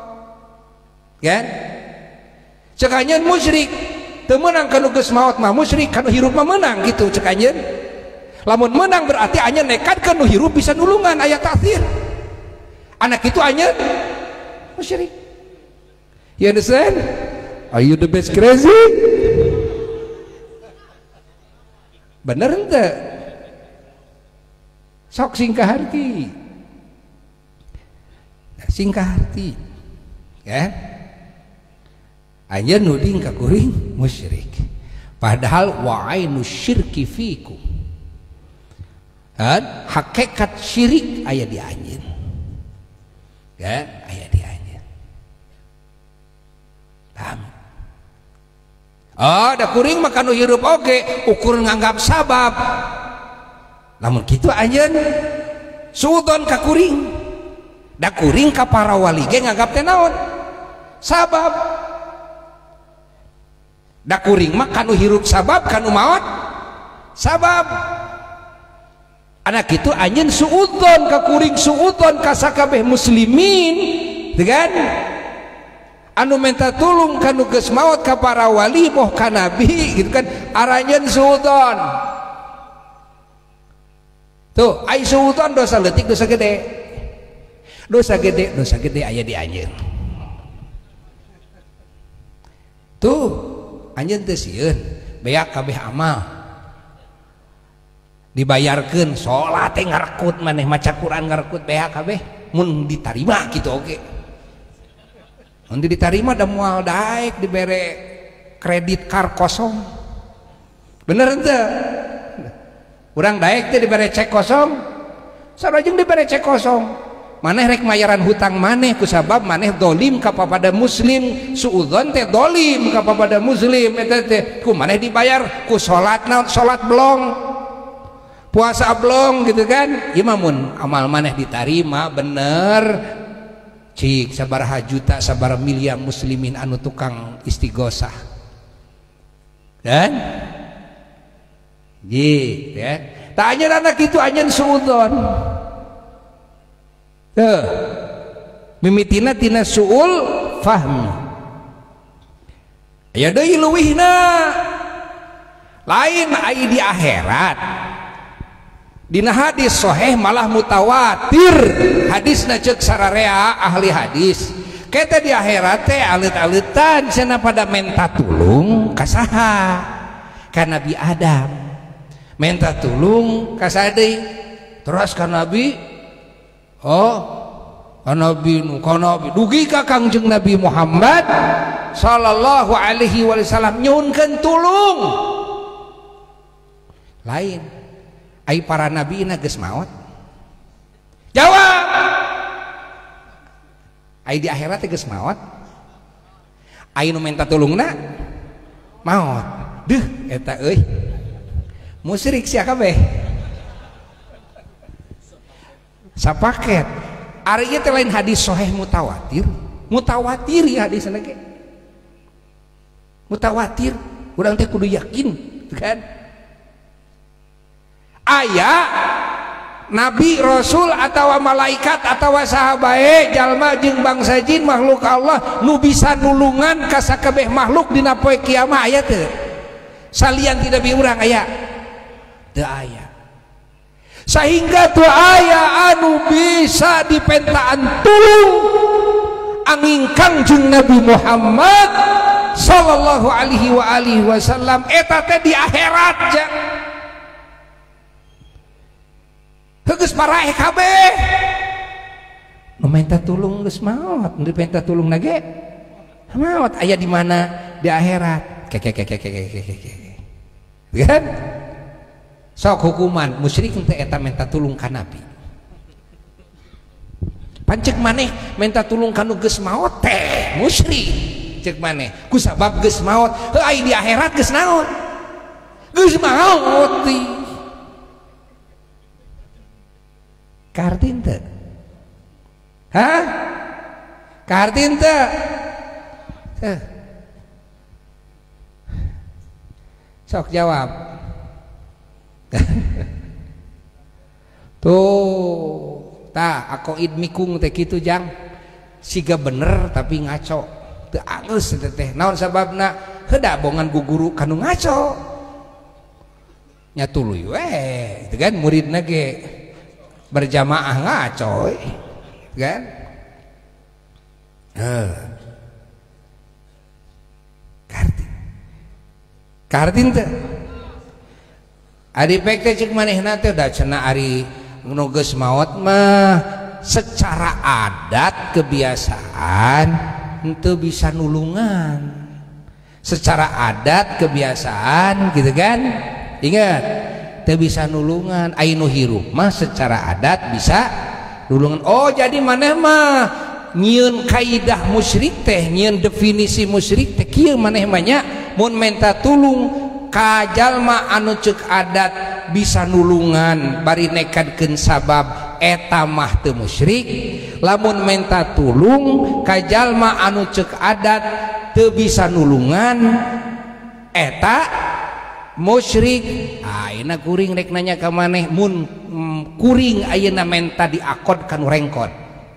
Kan? Cek anjeun musyrik teu meunang kanu geus maot mah musyrik, kanu hirup mah meunang gitu cek anjeun. Lamun meunang berarti anjeun nekadkeun nu hirup bisa nulungan aya ta'thir. Anak itu anjeun musyrik. You understand? Are you the best crazy? Bener ente? Sok singkaharti. Singkaharti. Ya. Anjeun nuding ka kuring musyrik. Padahal wa ainu syirki fikum. Dan hakikat syirik aya di anjeun. Kan? Aya di anjeun. Paham? Oh, da kuring mah kanu hirup oge ukur nganggap sabab. Lamun kitu anjeun suudon ka kuring. Da kuring ka para wali ge nganggap teh naon? Sabab. Da kuring mah kanu hirup sabab kanu maot sabab. Anak kitu anjeun suudon ka kuring suudon ka sakabeh muslimin, teu kan? Anu minta tulung kanu geus maot ka para wali moh ka nabi gitu kan aranjeun suudon. Tuh ai suudon dosa leutik dosa gede. Dosa gede aya di anjeun. Tuh anjeun teu sieun beak kabeh amal dibayarkeun salat teh ngarekut maneh maca Quran ngarekut beak kabeh mun ditarima kitu oge. Mun diterima da moal daek dibere kredit kar kosong. Bener henteu? Urang daek teh dibere cek kosong. Sarojeng dibere cek kosong. Maneh rek mayaran hutang maneh kusabab maneh dolim ka papada muslim, suudzon teh dolim ka papada muslim eta teh ku maneh dibayar ku salat naon salat blong. Puasa blong gitu kan. Ieu mah mun amal maneh ditarima bener. Cik sabaraha juta sabaraha miliar muslimin anu tukang istighosah dan gitu ya. Tak anjeun anak itu anjeun suudzon teu mimitina tina suul fahmi aya deui leuwihna lain ai di akhirat. Dina hadis sahih malah mutawatir hadisna ceuk sararea ahli hadis keta di akhirat teh alit-alitan cenah pada minta tulung ka saha ka Nabi Adam minta tulung ka sadeui terus ka Nabi ka Nabi dugi ka Kangjeng Nabi Muhammad sallallahu alaihi wasallam nyuhunkeun tulung lain ai para nabi na geus maot jawab ai di akhirat geus maot ai nu minta tulungna maot deuh eta euy musyrik sia kabeh sapaket ari ieu teh lain hadis sahih mutawatir ya hadisna ge mutawatir urang teh kudu yakin kan aya nabi rasul atau malaikat atau sahabat jalma jeung bangsa jin makhluk Allah nu bisa nulungan ka sakabeh makhluk dina poe kiamat aya teu salian tidak biurang aya teu aya sehingga teu aya anu bisa dipentaan tulung angin Kangjeng Nabi Muhammad sallallahu alaihi wasallam eta teh di akhirat jang geus paraeh kabeh nu minta tulung geus maot nu minta tulung nage maot aya di mana di akhirat kan sok hukuman musyrik teh eta minta tulung ka nabi pancek maneh minta tulung kanu geus maot teh musyrik cek maneh kusabab geus maot ai di akhirat geus naon geus maot ti kartin teu hah kartin teu sok jawab tuh tah akoid mikung teh kitu jang siga bener tapi ngaco teu angeus teh naon sababna heuda bongan guguru kanu ngaco nya tuluy we teu kan muridna ge berjamaah ngaco kan Kartin teh ari pek teh cek manehna teh da cenah ari nu geus maot mah secara adat kebiasaan henteu bisa nulungan. Secara adat kebiasaan gitu kan, ingat teu bisa nulungan. Anu hirup mah secara adat bisa nulungan. Oh jadi maneh mah nyieun kaidah musyrik teh, nyieun definisi musyrik teh kieu maneh mah nya mun minta tulung ka jalma anu ceuk adat bisa nulungan bari nekadkeun sabab eta mah teu musyrik. Lamun minta tulung ka jalma anu ceuk adat teu bisa nulungan eta musyrik. Ayeuna kuring rek nanya ka maneh, mun kuring ayeuna minta diakod kanu rengkot,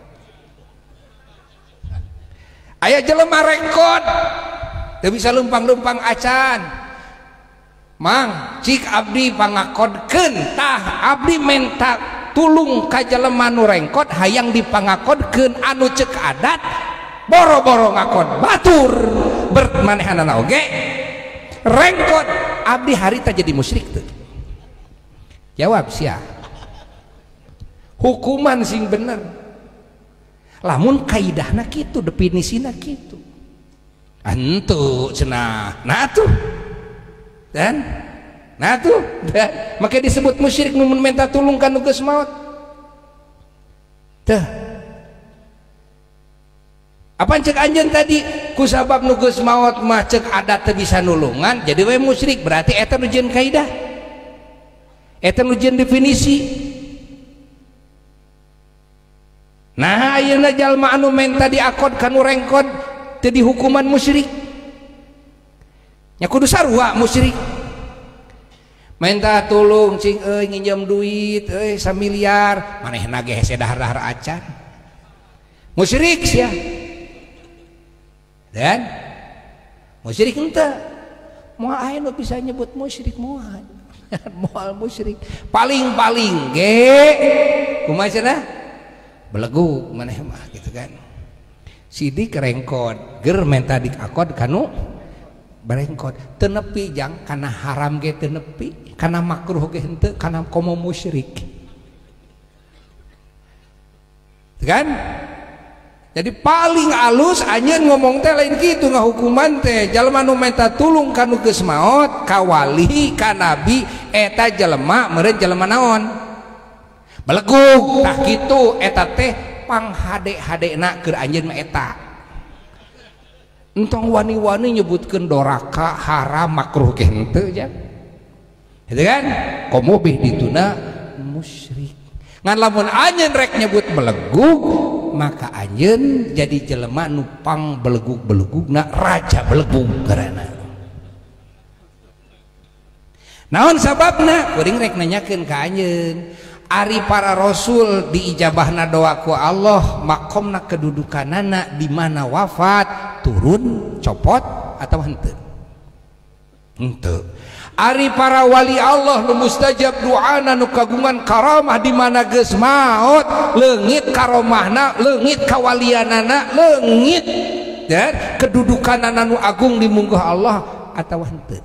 aya jelema rengkot teu bisa lempang-lempang acan, mang cik abdi pangakodkeun tah abdi minta tulung ka jelema nu rengkot hayang dipangakodkeun anu ceuk adat boro-boro ngakod batur bermanehanana oge rengkot abdi harita jadi musyrik teu? Jawab sia hukuman sing bener lamun kaidahna kitu, definisina kitu. Antu cenah nah tuh dan nah tuh dan makanya disebut musyrik mun minta tulung kana geus maot teh. Apa cek anjeun tadi kusabab nu geus maot mah cek adat teu bisa nulungan jadi we musyrik, berarti eta nu jieun kaidah, eta nu jieun definisi. Nah ayeuna jalma anu minta diakod kanu rengkot jadi hukuman musyrik nya kudu sarua musyrik. Minta tulung cing euy nginjem duit euy 1 miliar manehna ge hese dahar-dahar acan musyrik sia. Dan musyrik henteu moal aya nu bisa nyebut musyrik moal moal musyrik paling-paling ge kumaha cenah belegu maneh mah gitu kan. Sidik rengkot ger menta diakod kanu barengkot teu nepi jang kana haram ge teu nepi, kana makruh ge henteu, kana komo musyrik kan. Jadi paling alus anjeun ngomong teh lain kitu ngahukuman teh jalma nu menta tulung kanu geus maot ka wali ka nabi eta jelema meureun jelema naon belegug tah kitu eta teh panghade-hadena keur anjeun mah eta. Entong wani-wani nyebutkeun doraka haram makruh ge henteu jang gitu kan, komo beh dituna musyrik. Ngan lamun anjeun rek nyebut belegug maka anjeun jadi jelema nu pang belegug-belegugna raja belegug karana. Naon sababna? Kuring rek nanyakeun ka anjeun. Ari para rasul diijabahna doa ku Allah makomna kedudukanana di mana wafat turun copot atau henteu? Henteu. Ari para wali Allah nu mustajab doana nu kagungan karamah di mana geus maot leungit karamahna leungit kawalianana leungit dan kedudukanana nu agung di munggah Allah atawa henteu?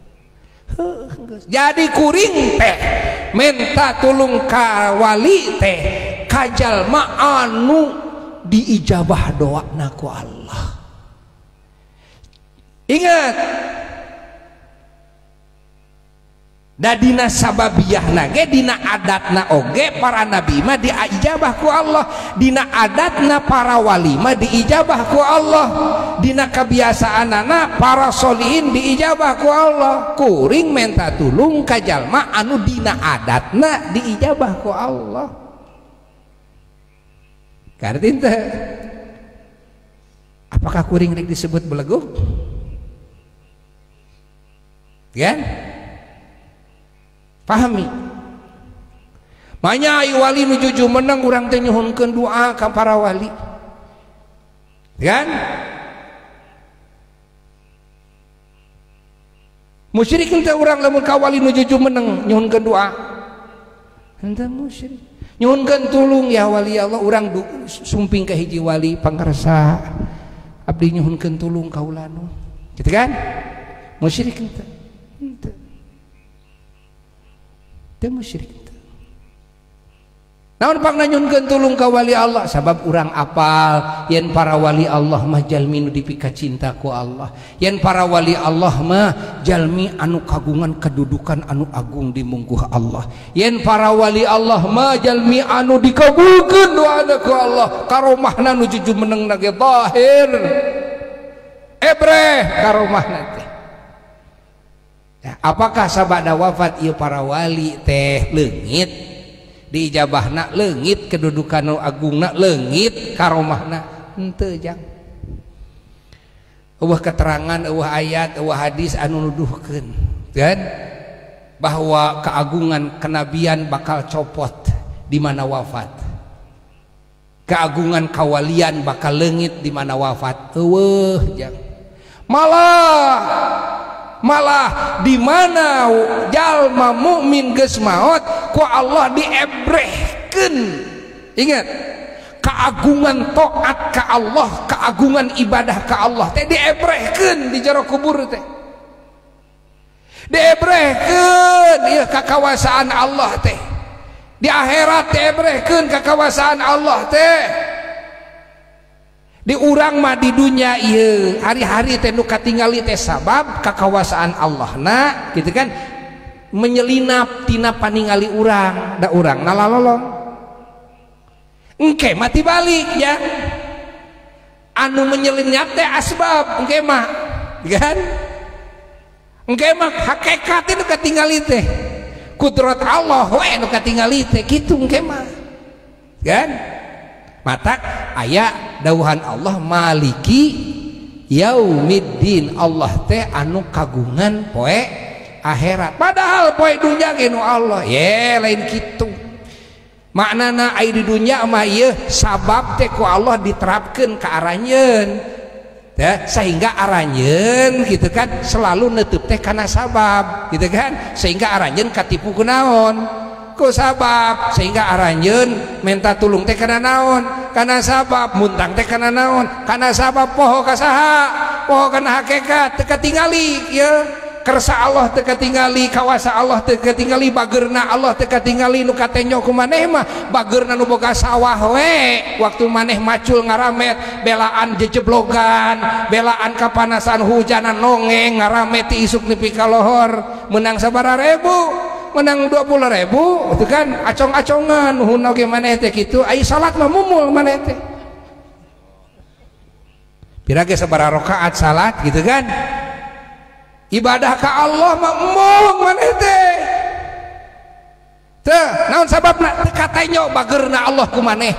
Jadi kuring teh minta tulung ka wali teh ka jalma anu diijabah doana ku Allah. Ingat da dina sababiyahna ge dina adatna oge para nabi mah diijabah ku Allah, dina adatna para wali mah diijabah ku Allah, dina kebiasaanana para solihin diijabah ku Allah. Kuring minta tulung ka jalma anu dina adatna diijabah ku Allah. Kartin teh apakah kuring rek disebut belegug? Kan? Pahami manyai wali nu juju menang urang teh nyuhunkeun doa ka para wali kan. Musyrik henteu urang lamun ka wali nu juju menang nyuhunkeun doa henteu musyrik. Nyuhunkeun tulung ya wali Allah urang sumping ka hiji wali pangarsa abdi nyuhunkeun tulung ka ulanu gitu kan. Musyrik henteu. teu musyrik. Naon pangna nyunkeun tulung ka wali Allah sabab urang apal yen para wali Allah mah jalmi nu dipika cinta ku Allah, yen para wali Allah mah jalmi anu kagungan kedudukan anu agung di mungkuh Allah, yen para wali Allah mah jalmi anu dikabulkeun doana ku Allah, karomahna nu juju menengna ge zahir ebreh karomahna teh. Ya, apakah sabada wafat ieu para wali teh leungit diijabahna leungit kedudukan nu agungna leungit karomahna henteu jang. Eueuh keterangan eueuh ayat eueuh hadis anu nuduhkeun kan bahwa keagungan kenabian bakal copot di mana wafat, keagungan kawalian bakal leungit di mana wafat. Eueuh jang. Malah di mana jalma mukmin geus maot ku Allah diebrehkeun. Ingat, keagungan taat ka Allah, keagungan ibadah ka Allah teh diebrehkeun di jero kubur teh. Diebrehkeun ieu kakawasaan Allah teh. Di akhirat diebrehkeun kakawasaan Allah teh. Di urang mah di dunia ieu hari-hari teh nu katingali teh sabab kakawasaan Allahna gitu kan, menyelinap tina paningali urang da urang nalalolong engke mati balik ya anu menyelinap teh asbab engke mah kan, engke mah hakikat nu katingali teh kudrat Allah we nu katingali teh kitu engke mah kan. Matak aya dawuhan Allah maliki yaumiddin, Allah teh anu kagungan poe akhirat, padahal poe dunya ge nu Allah ye lain kitu maknana aya di dunya mah ieu sabab teh ku Allah diterapkeun ka aranjeun ya, sehingga aranjeun gitu kan selalu neuteub teh kana sabab gitu kan, sehingga aranjeun katipu ku naon ku sabab, sehingga aranjeun minta tulung teh kana naon, kana sabab, muntang teh kana naon, kana sabab poho ka saha, poho kana hakikat teu katingali ya, kersa Allah teu katingali, kawasa Allah teu katingali, bageurna Allah teu katingali, nu katenyo ku maneh mah bageurna nu boga sawah we waktu maneh macul ngaramet belaan jejeblogan, belaan kapanasan hujanan nongeng ngaramet ti isuk nepi ka lohor menang sabaraha ribu, menang 20.000 itu kan acong-acongan nuhun oge maneh teh kitu, ai salat mah mumul maneh teh pira ge sabaraha rakaat salat gitu kan, ibadah ka Allah mah mung maneh teh teu naon sababna teu katenyo bageurna Allah ku maneh,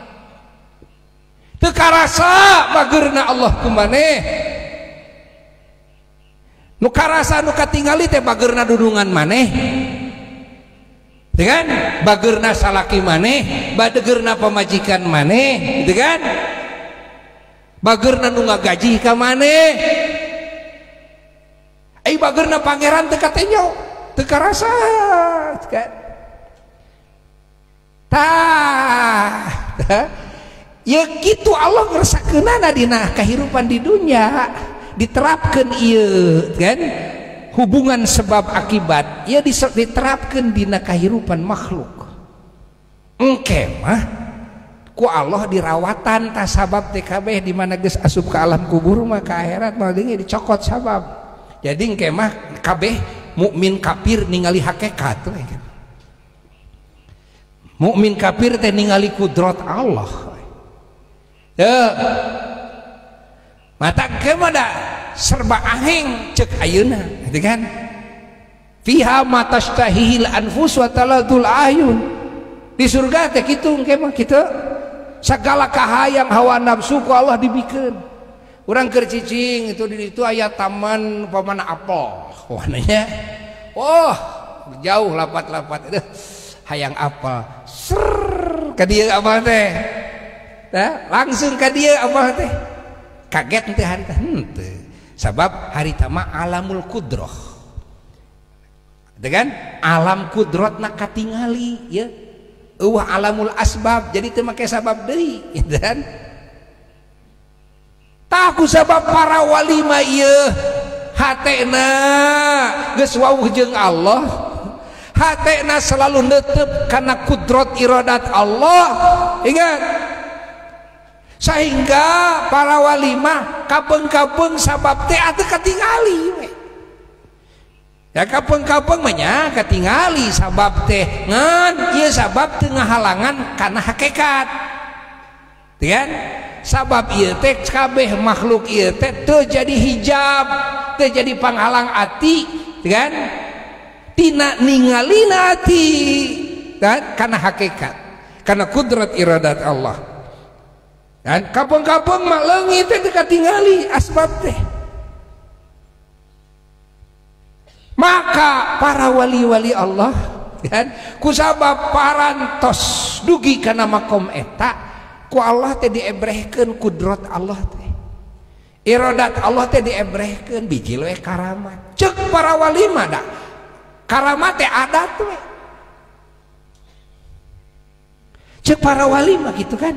teu karasa bageurna Allah ku maneh, nu karasa nu katingali teh bageurna dudungan maneh gitu kan, bageurna salaki maneh, bageurna pamajikan maneh gitu kan, bageurna nu ngagaji ka maneh, ai bageurna pangeran teu katenyo teu karasa kan. Tah ya kitu Allah ngerasakeunana dina kahirupan di dunia diterapkeun ieu kan, hubungan sebab akibat ya diterapkeun dina kahirupan makhluk. Engke mah ku Allah dirawatan ta sabab teh kabeh di mana geus asup ka alam kubur mah ka akhirat mah geus dicokot sabab. Jadi engke mah kabeh mukmin kafir ningali hakikat we. Mukmin kafir teh ningali kudrat Allah. Ya. Mata kemana serba aheng cek ayeuna gitu kan, fiha matastahil anfus wa taladul ayun, di surga teh kitu engke mah kitu segala kahayang hawa nafsu ku Allah dibikeun. Urang keur cicing itu di ditu aya taman upamana apel warnanya oh jauh lapat-lapat itu hayang apel ser ka dieu apel teh langsung ka dieu apel teh kaget teh hari teh henteu sabab hari tama alamul kudroh dengan alam kudrotna katingali ya eueuh alamul asbab jadi teu make sabab deui dan tah ku sabab para wali mah ieu hatena geus wawuh jeung Allah, hatena selalu netep karena kudrat iradat Allah. Ingat, sehingga para wali mah kapeung-kapeung sabab teh atuh katingali we. Ya kapeung-kapeung mah nya katingali sabab teh ngan ieu sabab teu ngahalangan kana hakikat. Kan? Sabab ieu teh kabeh makhluk ieu teh teu jadi hijab, teu jadi panghalang ati, kan? Tina ningalina ati, kan? Kana hakikat, kana kudrat iradat Allah. Dan kapeung-kapeung mah leungit teh teu katingali asbab teh. Maka para wali-wali Allah, kan? Kusabab parantos dugi kana makom eta ku Allah teh diebrehkeun kudrat Allah teh, iradat Allah teh diebrehkeun biji we karamat. Cek para wali mah da karamat teh adat we. Cek para wali mah gitu kan,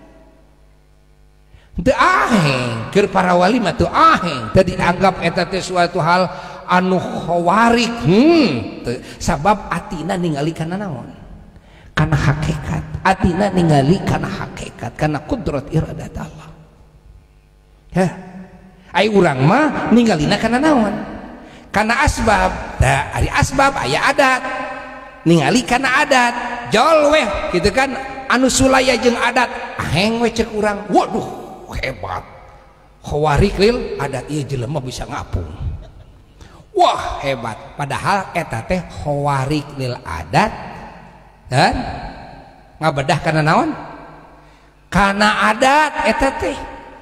teu aheng keur para wali mah teu aheng, teu dianggap eta teh suatu hal anu khawarik. Sabab atina ningali kana naon, kana hakikat. Atina ningali kana hakikat, kana kudrat iradat Allah. Ya, ai urang mah ningalina kana naon, kana asbab. Da ari asbab aya adat, ningali kana adat. Jol weh gitu kan, anu sulaya jeung adat aheng we cek urang. Waduh hebat, khawarik lil adat ieu jelema bisa ngapung. Wah hebat, padahal eta teh khawarik lil adat dan ngabedah kana naon, kana adat eta teh.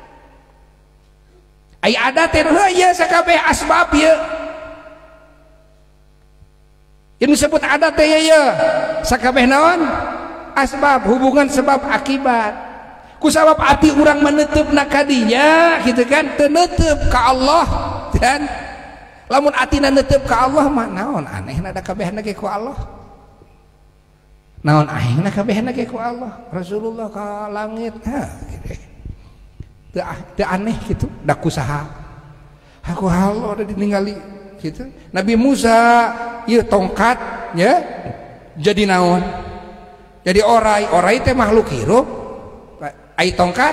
Ai adat teh heuh sakabeh asbab ieu. Yang disebut adat teh ieu sakabeh naon? Asbab, hubungan sebab akibat. Kusabab ati urang menetepna ka dinya kitu kan, teu neuteup ka Allah dan lamun atina neuteup ka Allah mah naon anehna da kabehna ge ku Allah. Naon ahengna kabehna ge ku Allah. Rasulullah ka langit gitu. Teu aneh gitu da kusaha. Aku Allah udah diningali gitu. Nabi Musa ieu tongkat ya jadi naon? Jadi orai teh makhluk hirup. Ai tongkat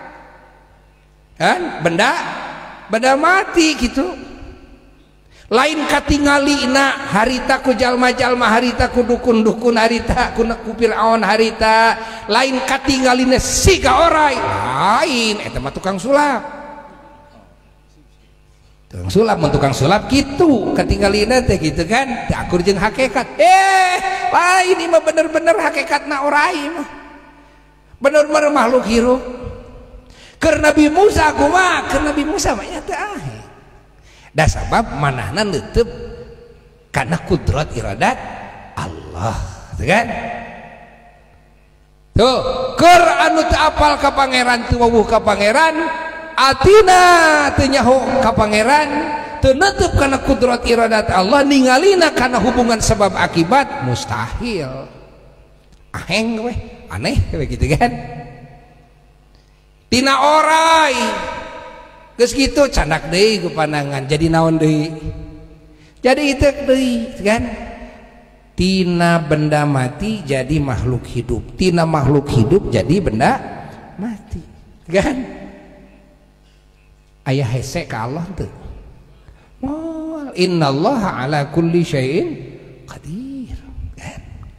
kan benda mati gitu. Lain katingalina harita ku jalma-jalma, harita ku dukun-dukun, harita ku Firaun, harita lain katingalina siga orai lain eta mah tukang sulap. Tukang sulap gitu katingalina teh gitu kan, teu akur jeung hakikat. Lain ieu mah bener-bener hakikatna orai mah. Bener-bener makhluk hirup. Keur Nabi Musa kumaha? Keur Nabi Musa mah nya teu aheng. Da sabab manahna neuteup kana kudrat iradat Allah, kan? Tuh, keur anu teu apal ka pangeran, teu wawuh ka pangeran, atina teu nyaho ka pangeran, teu neuteup kana kudrat iradat Allah, ningalina kana hubungan sebab akibat, mustahil. Aheng we, aneh we gitu kan? Tina orai geus kitu candak deui ku pandangan, jadi naon deui? Jadi itu deui kan? Tina benda mati jadi makhluk hidup, tina makhluk hidup jadi benda mati, kan? Aya hese ka Allah teu? Innallaha ala kulli syai'in qadir, kan?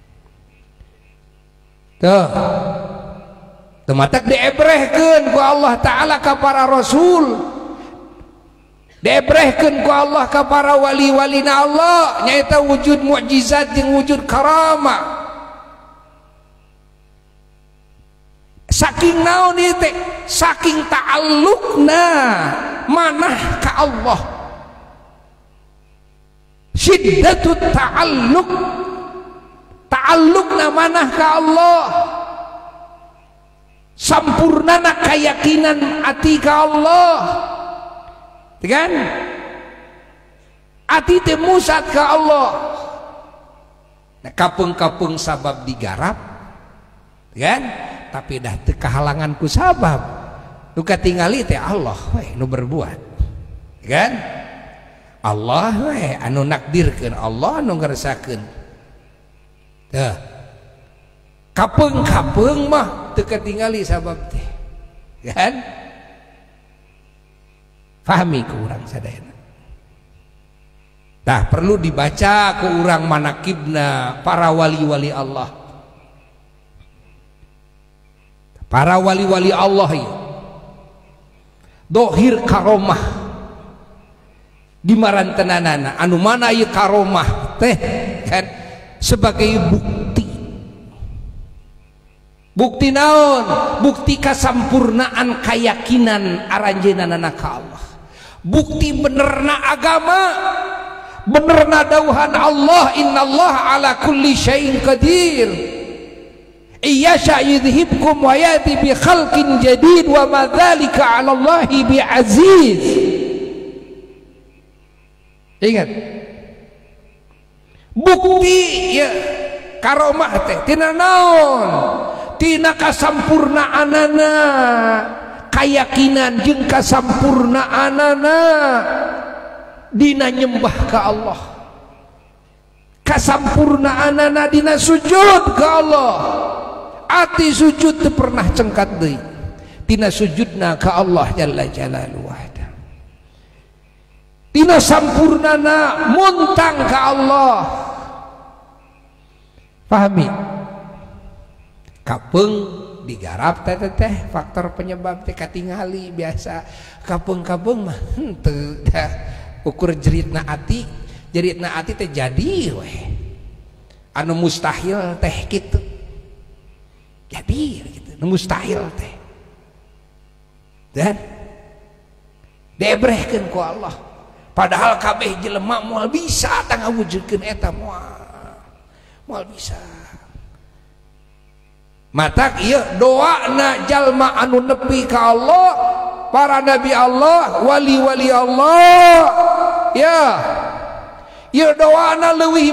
Tuh tematak diebrehkeun ku Allah Ta'ala ka para rasul, diebrehkeun ku Allah ka para wali-walina Allah, nyaeta wujud mukjizat jeung wujud karamah. Saking naon ieu teh? Saking ta'alluqna manah ka Allah, syiddatut ta'alluq, ta'alluqna manah ka Allah, sampurnana keyakinan ati ka Allah, kan? Ati teh musat ka Allah. Nah, kapeung-kapeung sabab digarap, kan? Tapi dah teu kahalangan ku sabab. Nu katingali teh Allah we nu berbuat, kan? Allah we anu nakdirkeun, Allah anu ngeresakeun, Tah kapeng-kapeng mah teu katingali sabab teh kan pahami ku urang sadayana. Tah perlu dibaca ku urang manakibna para wali-wali Allah. Para wali-wali Allah ya dohir karomah di marantenanana anu mana ieu karomah teh kan sebagai bukti naon bukti kasampurnaan keyakinan aranjeunana ka Allah, bukti benerna agama, benerna dauhan Allah, innallaha ala kulli syai'in qadir. Iyasha yudhibkum wa yati bi khalqin jadid wa ma dzalika 'ala Allahi bi aziz. Ingat bukti ya karomah teh tina naon tina kasampurnaanana keyakinan jeung kasampurnaanana dina nyembah ka Allah, kasampurnaanana dina sujud ka Allah. Ati sujud teu pernah cengkat deui tina sujudna ka Allah jalla jalaluhu wahda, tina sampurnana muntang ka Allah. Pahami kapeng digarap teh faktor penyebab teh katingali biasa kapeng-kapeng mah henteu dah ukur jeritna ati teh jadi weh anu mustahil teh kitu jadi gitu mustahil teh dan debrehkeun ku Allah padahal kabeh jelema moal bisa tang ngawujudkeun eta moal bisa. Matak ieu doana jalma anu nepi ka Allah, para nabi Allah, wali-wali Allah ya ieu doana leuwih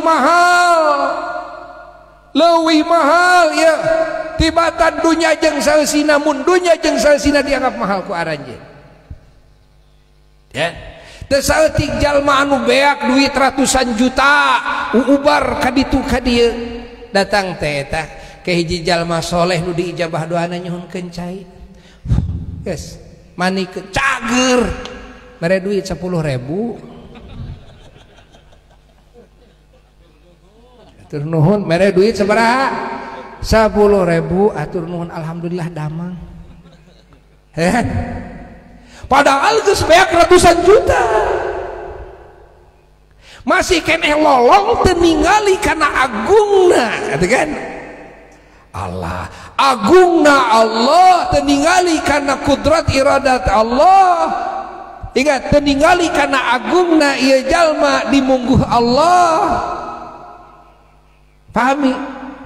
mahal ya tibatan dunya jeung saeusina mun dunya jeung saeusina dianggap mahal ku aranjeun ya teu saeutik jalma anu beak duit ratusan juta ubar ka ditu ka dieu datang teh eta ke hiji jalma soleh nu diijabah doana nyuhunkeun cai geus manikeun cager mere duit 10.000 atur nuhun mere duit sabaraha 10.000 atur nuhun alhamdulillah damang padahal geus beak ratusan juta masih keneh lolong teu ningali kana agungna atuh kan Allah agungna Allah teu ningali kana kudrat iradat Allah ingat teu ningali kana agungna ieu jalma di mungguh Allah. Pahami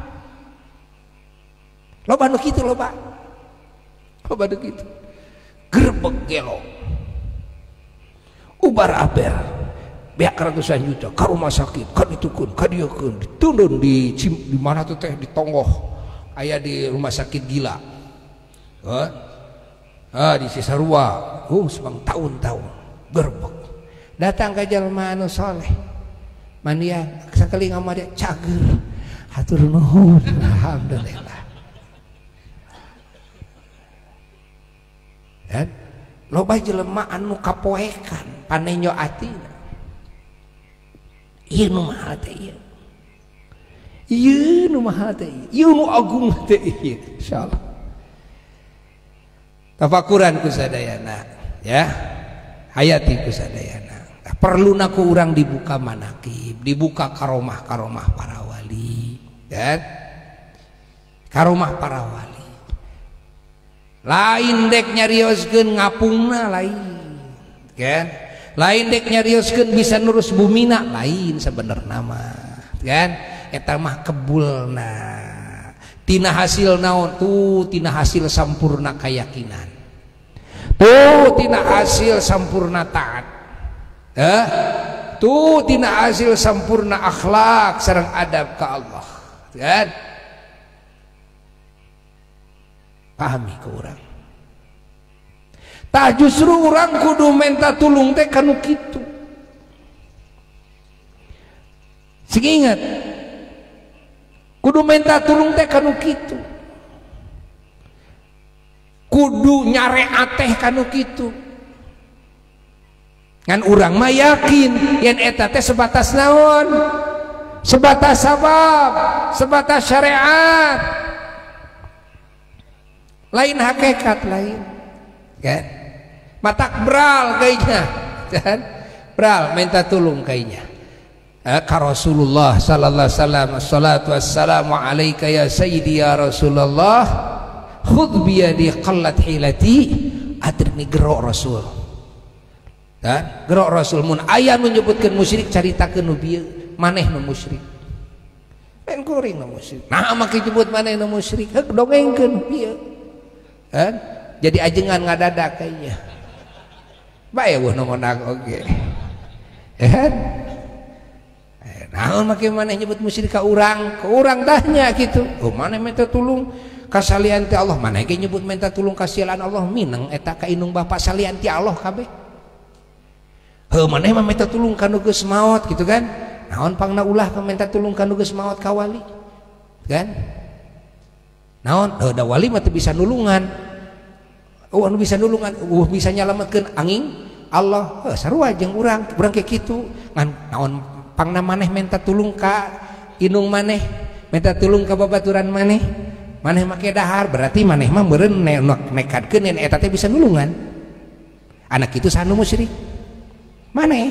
loba nu kitu loba nu kitu gerbek gelo ubar aber beak ratusan juta ka rumah sakit ka ditukeun ka dieukeun ditundun di mana tuh teh di Tonggoh aya di rumah sakit gila di Cisarua semang tahun-tahun gerbek datang ka jalma anu saleh mandian sakali ngamadea cager hatur nuhun alhamdulillah dan loba jelema anu kapoekan panenyo atina ieu nu mahal teh ieu nu mahal teh ieu nu agung teh ieu insyaallah tafakuran ku sadayana ya hayati ku sadayana perlu naku urang dibuka manakib dibuka karomah-karomah para wali dan karomah para wali lain dek nyarioskeun ngapungna lain kan lain dek nyarioskeun bisa nurus bumina lain sebenarnya mah kan eta mah kebulna tina hasil naon tuh tina hasil sampurna keyakinan tuh tina hasil sampurna taat tuh tina hasil sampurna akhlak sareng adab ka Allah kan pahami ke urang tah justru urang kudu minta tulung teh kanu kitu sing ingat kudu minta tulung teh kanu kitu, kudu nyare ateh kanu kitu. Ngan urang mah yakin yen eta teh sebatas naon, sebatas sabab, sebatas syariat, lain hakikat lain kan. Matak bral kayaknya kan, bral minta tulung kayaknya ka Rasulullah sallallahu alaihi wasallam, assalatu wassalamu alayka ya sayyidi ya Rasulullah, khudh bi yadi qallat hilati, adrini gero Rasul kan, gero Rasul mun aya menyebutkeun musyrik caritakeun nu bieu maneh nu musyrik, lain kuring nu musyrik, nah make nyebut maneh nu musyrik heuk dongengkeun bieu kan, jadi ajengan ngadadak kayaknya bae weuh nu ngondak oge kan. Naon make maneh nyebut musyrik ka urang tahnya gitu. Oh maneh minta tulung ka salian ti Allah, maneh ge nyebut minta tulung ka salian Allah, mineng eta ka indung bapa salian ti Allah kabeh. Heuh maneh mah minta tulung ka nu geus maot gitu kan. Naon pangna ulah ka minta tulung ka nu geus maot ka wali. Kan? Naon? Da wali mah teu bisa nulungan. Oh anu bisa nulungan, bisa nyalametkeun angin Allah. Sarua jeung urang kayak kitu. Ngan naon pangna maneh minta tulung ka inung maneh, minta tulung ka babaturan maneh make dahar, berarti maneh mah meureun nekadkeun yen eta teh bisa nulungan. Anak itu sanu musyrik maneh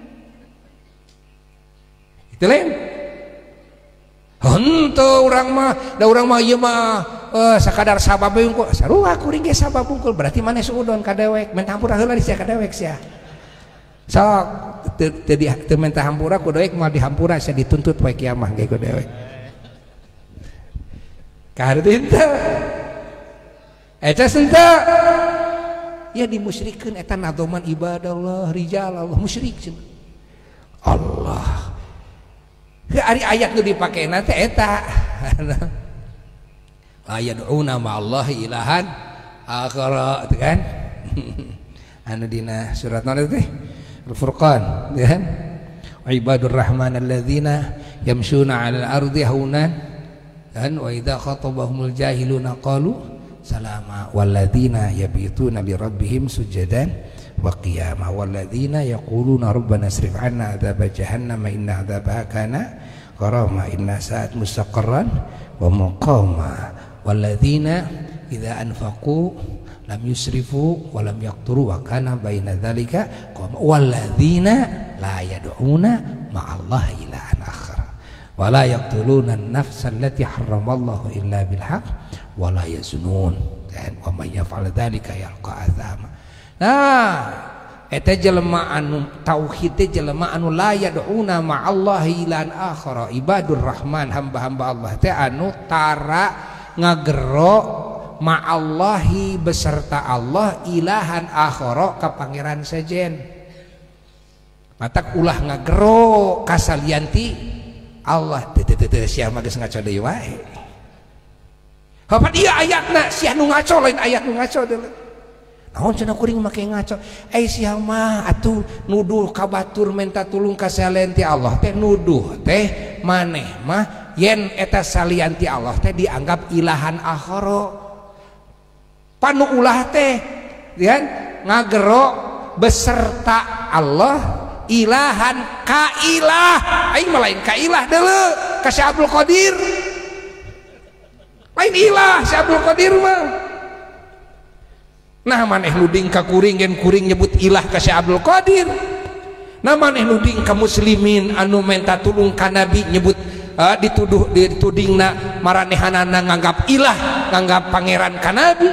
itu lain. Henteu urang mah da urang mah ieu mah sakadar sabab unggul, sarua kuring ge sabab unggul, berarti maneh suudon ka dewek, minta hampura heula di sia ka dewek sia. Sok teu minta hampura ku dewek mah dihampura sia dituntut poe kiamah ge ku dewek. Kahareuteun teu? Eta henteu. Ya dimusyrikeun eta nadoman ibadah Allah rijal Allah musyrik cenah. Allah. Ari ayat nu dipakena teh eta. La yad'una ma'allahi ilahan akhara kan. Anu dina surat naon teh? Al-Furqan ya kan, ibadur rahman alladzina yamshuna 'alal ardi haunan kan, wa idza khatabahumul jahiluna qalu salama walladzina yabituna li rabbihim sujadan wa qiyama walladzina yaquluna rabbana asrif 'anna adzaba jahannama inna adzabaha kana gharama inna sa'at mustaqarran wa muqama walladzina idza anfaqu lam yusrifu wa lam yaqturu wa kana baina dzalika qawma walladzina la yad'una ma'allahi ilahan akhar wa la yaqtuluna an-nafsa allati harramallahu illa bil haqq wa la yaznun dan wa may yaf'al dzalika yalqa azama. Nah eta jelema anu tauhid teh jelema anu la yad'una ma'allahi ilahan akhar, ibadur rahman hamba-hamba Allah teh anu tara ngagero ma'allahi beserta Allah ilahan akhara ka pangeran sejen. Matak ulah ngagero kasalianti Allah teu sia mah geus ngaco deui wae. Hapan ieu ayatna sia nu ngaco lain ayat nu ngaco deui. Naon cenah kuring make ngaco? Sia mah atuh nuduh ka batur minta tulung ka salianti Allah teh nuduh teh maneh mah yen eta salianti Allah teh dianggap ilahan akhara. Panu ulah teh kan ngagero beserta Allah ilahan ka ilah, aing mah lain ka ilah deuleu ka Si Abdul Qadir, lain ilah Si Abdul Qadir mah. Nah maneh nuding ka kuring gen kuring nyebut ilah ka Si Abdul Qadir, nah maneh nuding ka muslimin anu minta tulung ka nabi nyebut ditudingna maranehanana nganggap ilah, nganggap pangeran ka nabi.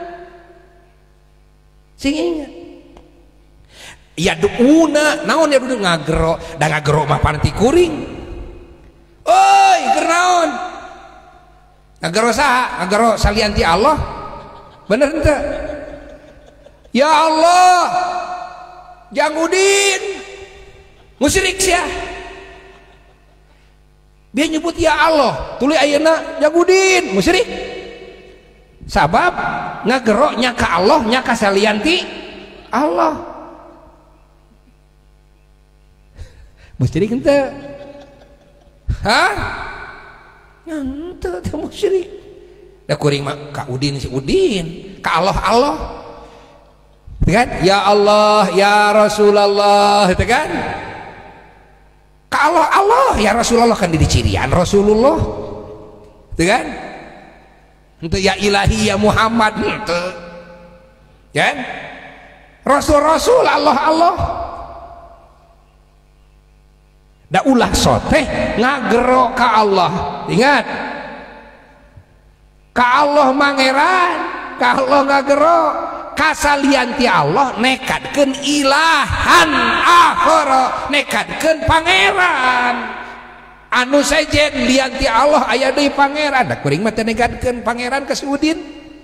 Sing ingat ya duuna naon ya dudu ngagero da ngagero mah panti kuring. Oi geraon ngagero saha? Ngagero salianti Allah bener henteu? Ya Allah Jangudin musyrik sia dia nyebut ya Allah tuluy ayeuna Jangudin musyrik. Sabab ngagero nya ka Allah nya ka salianti Allah. Musyrik henteu? Hah? henteu teh musyrik. Da kuring mah ka Udin si Udin, ka Allah kan? Ya Allah, ya Rasulullah, itu kan? Ka Allah, ya Rasulullah kan di cirian Rasulullah, itu kan? Untuk ya Ilahi, ya Muhammad, itu kan? Rasul Allah. Da ulah soteh ngagero ka Allah, ingat, ka Allah mangeran, ka Allah ngagero. Kasalian ti Allah nekadkeun ilahan akhara, nekadkeun pangeran anu sejen lian ti Allah aya deui pangeran. Da kuring mah teh nekadkeun pangeran ka si Udin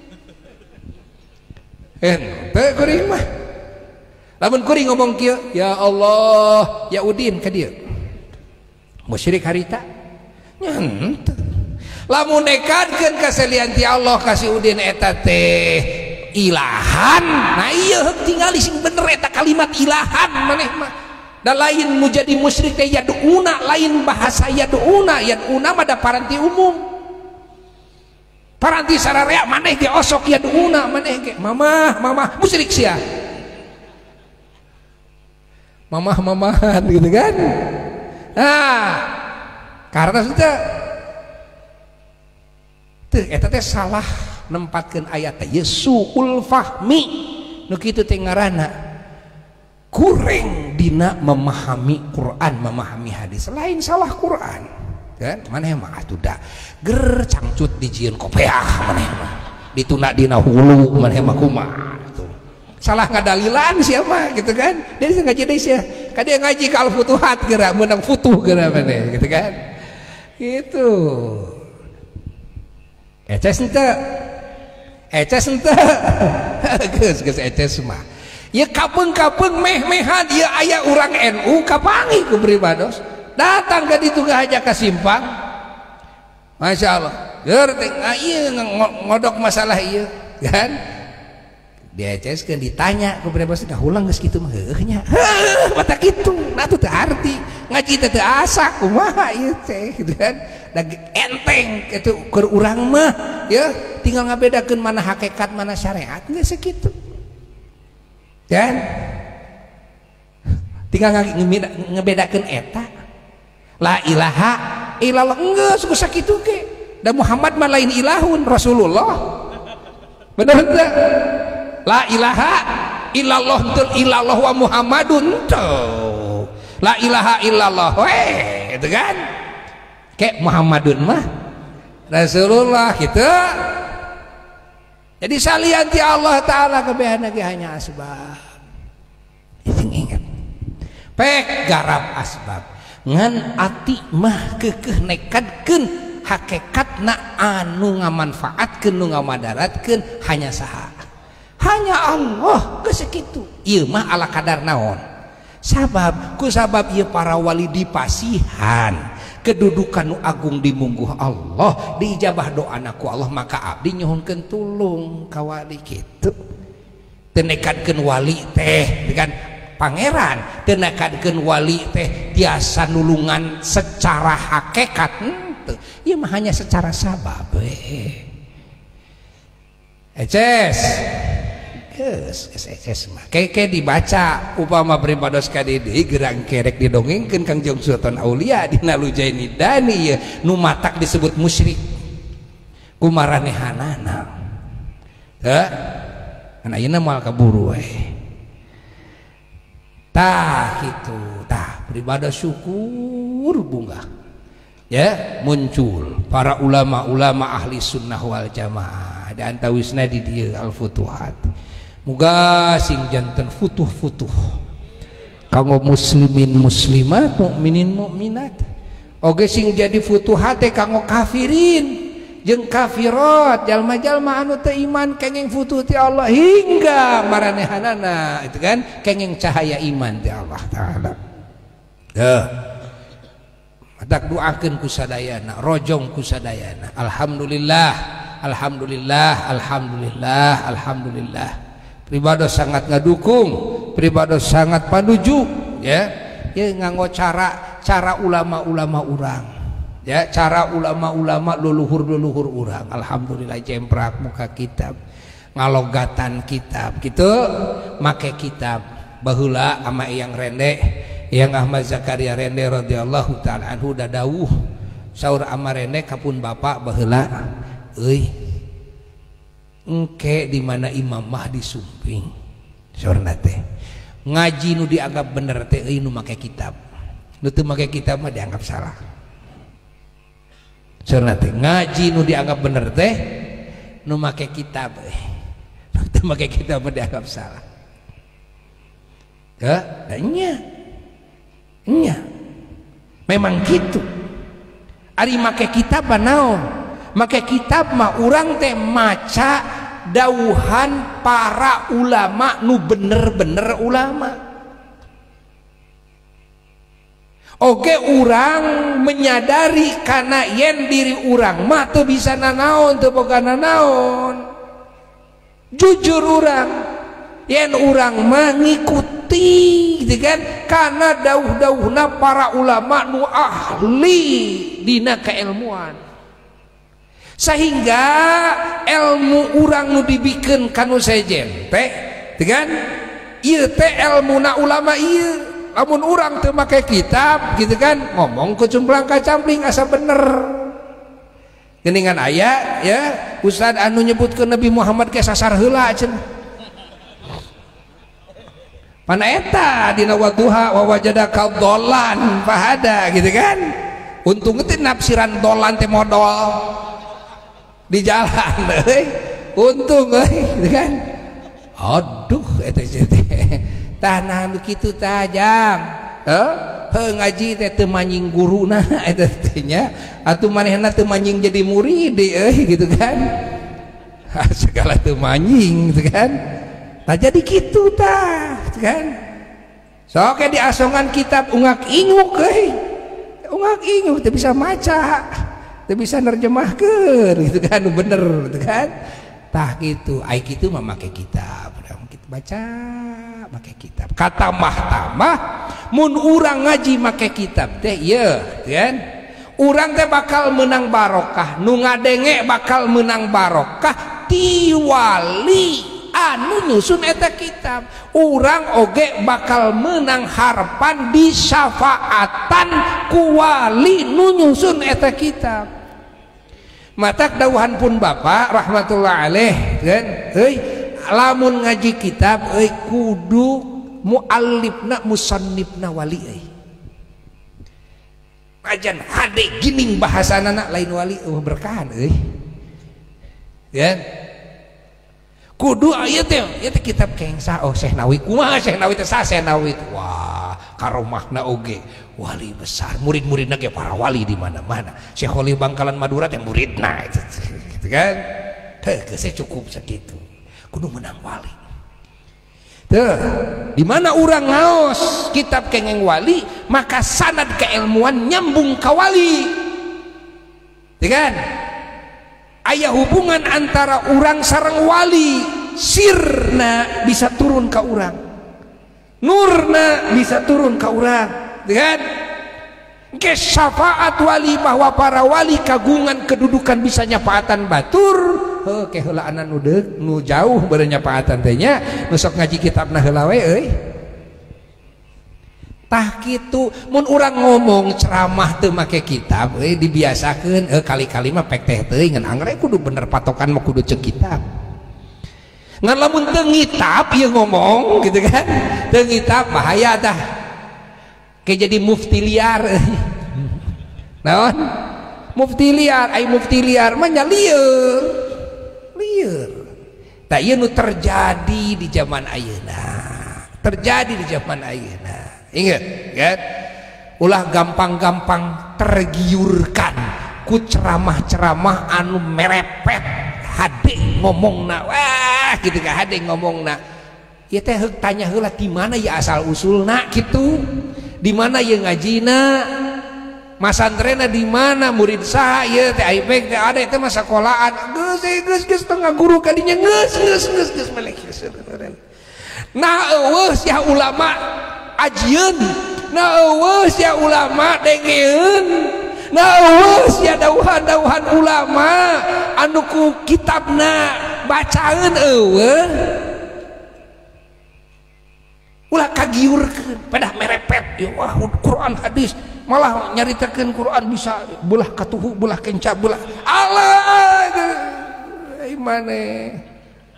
teu kuring mah. Lamun kuring ngomong kieu ya Allah ya Udin ka dieu musyrik harita nya henteu. Lamun nekadkeun kasalian ti Allah ka si Udin eta teh ilahan, nah iya tinggali sing bener eta kalimat ilahan maneh mah. Da lain nu jadi musyrik teh yaduna, lain bahasa yaduna mah da paranti umum, paranti sararea maneh ge osok yaduna maneh ge mamah musyrik sia mamah-mamahan gitu kan. Nah karena sudah teu eta teh salah nempatkan ayat Yesuul fahmi nu kitu teh ngaranna kurang dina memahami Quran, memahami hadis. Lain salah Quran kan maneh mah atuh da ger cangcut dijieun kopeah maneh mah dituna dina hulu maneh mah kumaha tuh salah ngadalilan sia mah gitu kan. Dia ngaji deui sia ka dia ngaji ka Al-Futuhat geura meunang futuh geura maneh gitu kan gitu. Eces ente geus eces mah ya kapeung-kapeung meh-mehan ieu aya urang NU kapangi ku pribados datang ka ditu aja ka simpang Masya Allah geur teh ieu ngodok masalah ieu kan dieceskeun ditanya ku pribados ulang geus kitu mah heuh nya mata kitu nah teu arti ngaji teh teu asa kumaha ieu teh gitu kan da enteng itu keur urang mah ya tinggal ngabedakeun mana hakikat mana syariat geus sakitu dan tinggal ngabedakeun eta la ilaha illallah geus ku sakitu ge. Da Muhammad mah lain ilahun Rasulullah bener teu la ilaha illallah teu illallah wa Muhammadun teu la ilaha illallah we itu kan kayak Muhammadun mah Rasulullah gitu. Jadi salian ti Allah Ta'ala kebehan lagi hanya asbab. Ingat pek garap asbab ngan ati mah keukeuh nekadkeun hakikatna anu ngamanfaatkeun nu ngamadaratkeun hanya saha hanya Allah geus sakitu. Ieu mah ala kadar naon sabab ku sabab ieu para wali dipasihan kedudukan nu agung di mungguh Allah diijabah doana ku Allah maka abdi nyuhunkeun tulung ka wali kitu teu nekadkeun wali teh dengan pangeran teu nekadkeun wali teh tiasa nulungan secara hakikat henteu ieu mah hanya secara sabab eces geus mah keke dibaca upama pribados ka dieu gerang kerek didongengkeun Kang Jong Sultan Aulia dina Lujaini Dani ya nu matak disebut musyrik kumaranehanana heuh kan ayeuna moal kaburu we tah kitu tah pribados syukur bunga ya muncul para ulama-ulama ahli sunnah wal jamaah dan tawisna di dieu Al-Futuhat. Muga sing janten futuh-futuh kanggo muslimin muslimat mukminin mukminat oge sing jadi futuhat teh kanggo kafirin jeung kafirat jalma-jalma anu teu iman kenging futuh ti Allah hingga maranehanana itu kan kenging cahaya iman ti Allah taala. Matak doakeun ku sadayana rojong ku sadayana alhamdulillah alhamdulillah alhamdulillah alhamdulillah. Pribados sangat ngadukung, pribados sangat panuju ya. Ya nganggo cara ulama-ulama urang ya cara ulama-ulama leluhur urang alhamdulillah jemprak muka kitab ngalogatan kitab gitu make kitab baheula ama yang rende yang Ahmad Zakaria Rende radhiyallahu taala anhu dadawuh saur ama rende kapun bapak baheula euy engke di mana Imam Mahdi sumping saurna teh ngaji nu dianggap bener teh euy nu make kitab nu teu make kitab mah dianggap salah. Saurna teh ngaji nu dianggap bener teh nu make kitab nu teu make kitab mah dianggap salah. Ya, nya. Memang gitu. Ari make kitab naon? Make kitab mah urang teh maca dawuhan para ulama nu bener-bener ulama. Oke urang menyadari karena yen diri urang mah teu bisa nanaon teu boga nanaon. Jujur urang yen urang mah ngikuti gitu kan karena dawuh-dawuhna para ulama nu ahli dina keilmuan. Sehingga ilmu urang nu dibikeun kanu sejen teh gitu kan ieu teh ilmuna ulama ieu. Lamun urang teu make kitab gitu kan ngomong kucumplang kacampling asa bener geuningan aya ya ustad anu nyebutkeun Nabi Muhammad ke sasar heula cenah pana eta dina wadduha wa wajadaka dhallan fahada gitu kan untung teh nafsiran dolan teh modal di jalan euy untung euy gitu kan aduh eta tanah begitu tajam ngaji teh teu manying guruna eta teh nya atuh manehna teu manying jadi murid gitu kan segala teu manying gitu kan nah jadi kitu tah gitu kan sok diasongan kitab ungak inguk ungak inguk teu bisa maca teu bisa nerjemahkeun gitu kan bener gitu kan tah gitu ai kitu mah make kitab baca make kitab kata mahtamah mun urang ngaji make kitab teh ieu kan urang teh bakal menang barokah nu ngadenge bakal menang barokah ti wali anu nyusun eta kitab urang oge bakal menang harapan di syafaatan ku wali nu nyusun eta kitab matak dawuhan pun bapak rahmatullah alaih kan euy lamun ngaji kitab euy kudu muallifna musannifna wali euy ajan hade gining bahasanana lain wali berkahan euy ya kudu aya teh kitab kengsa oh Syekh Nawawi kumaha Syekh Nawawi teh sa Syekh Nawawi wah karomahna oge wali besar murid-muridna ge para wali di mana-mana Syekh Khalil Bangkalan Madura teh muridna gitu kan teh geus cukup sakitu kudu menang wali tuh di mana urang ngaos kitab kengeng wali maka sanad keilmuan nyambung ka wali kan aya hubungan antara urang sareng wali sirna bisa turun ka urang nurna bisa turun ka urang kan ke syafaat wali bahwa para wali kagungan kedudukan bisa nyafaatan batur ke heula anan nu deuk nu jauh beureun nyapaatan teh nya nu sok ngaji kitabna heula we euy tah kitu mun urang ngomong ceramah teu make kitab euy dibiasakeun kali-kali mah pek teh teuing ngan angre kudu bener patokan mah kudu ceuk kitab ngan lamun teu ngitab ieu ngomong gitu kan teu ngitab bahaya tah kayak jadi mufti liar naon mufti liar ai mufti liar mah nya lieur tak ieu nu terjadi di zaman ayeuna terjadi di zaman ayeuna ingat kan ulah gampang-gampang tergiurkan ku ceramah-ceramah anu merepet hade ngomongna wah gitu kan hade ngomongna ieu teh tanya heula di mana ya asal usulna gitu di mana ya ngajina masantrena di mana murid saha ieu teh aibek teh ada teh mah sakolahan geus tengah guru kadinya geus melek nah eueuh sia ulama ajieun nah eueuh sia ulama dengeun Nawas ya dauhan-dauhan ulama anu ku kitabna bacaeun eueuh ulah kagiurkeun pada merepet ya wah Quran hadis malah nyaritakeun Quran bisa belah katuhu belah kenca belah Allah maneh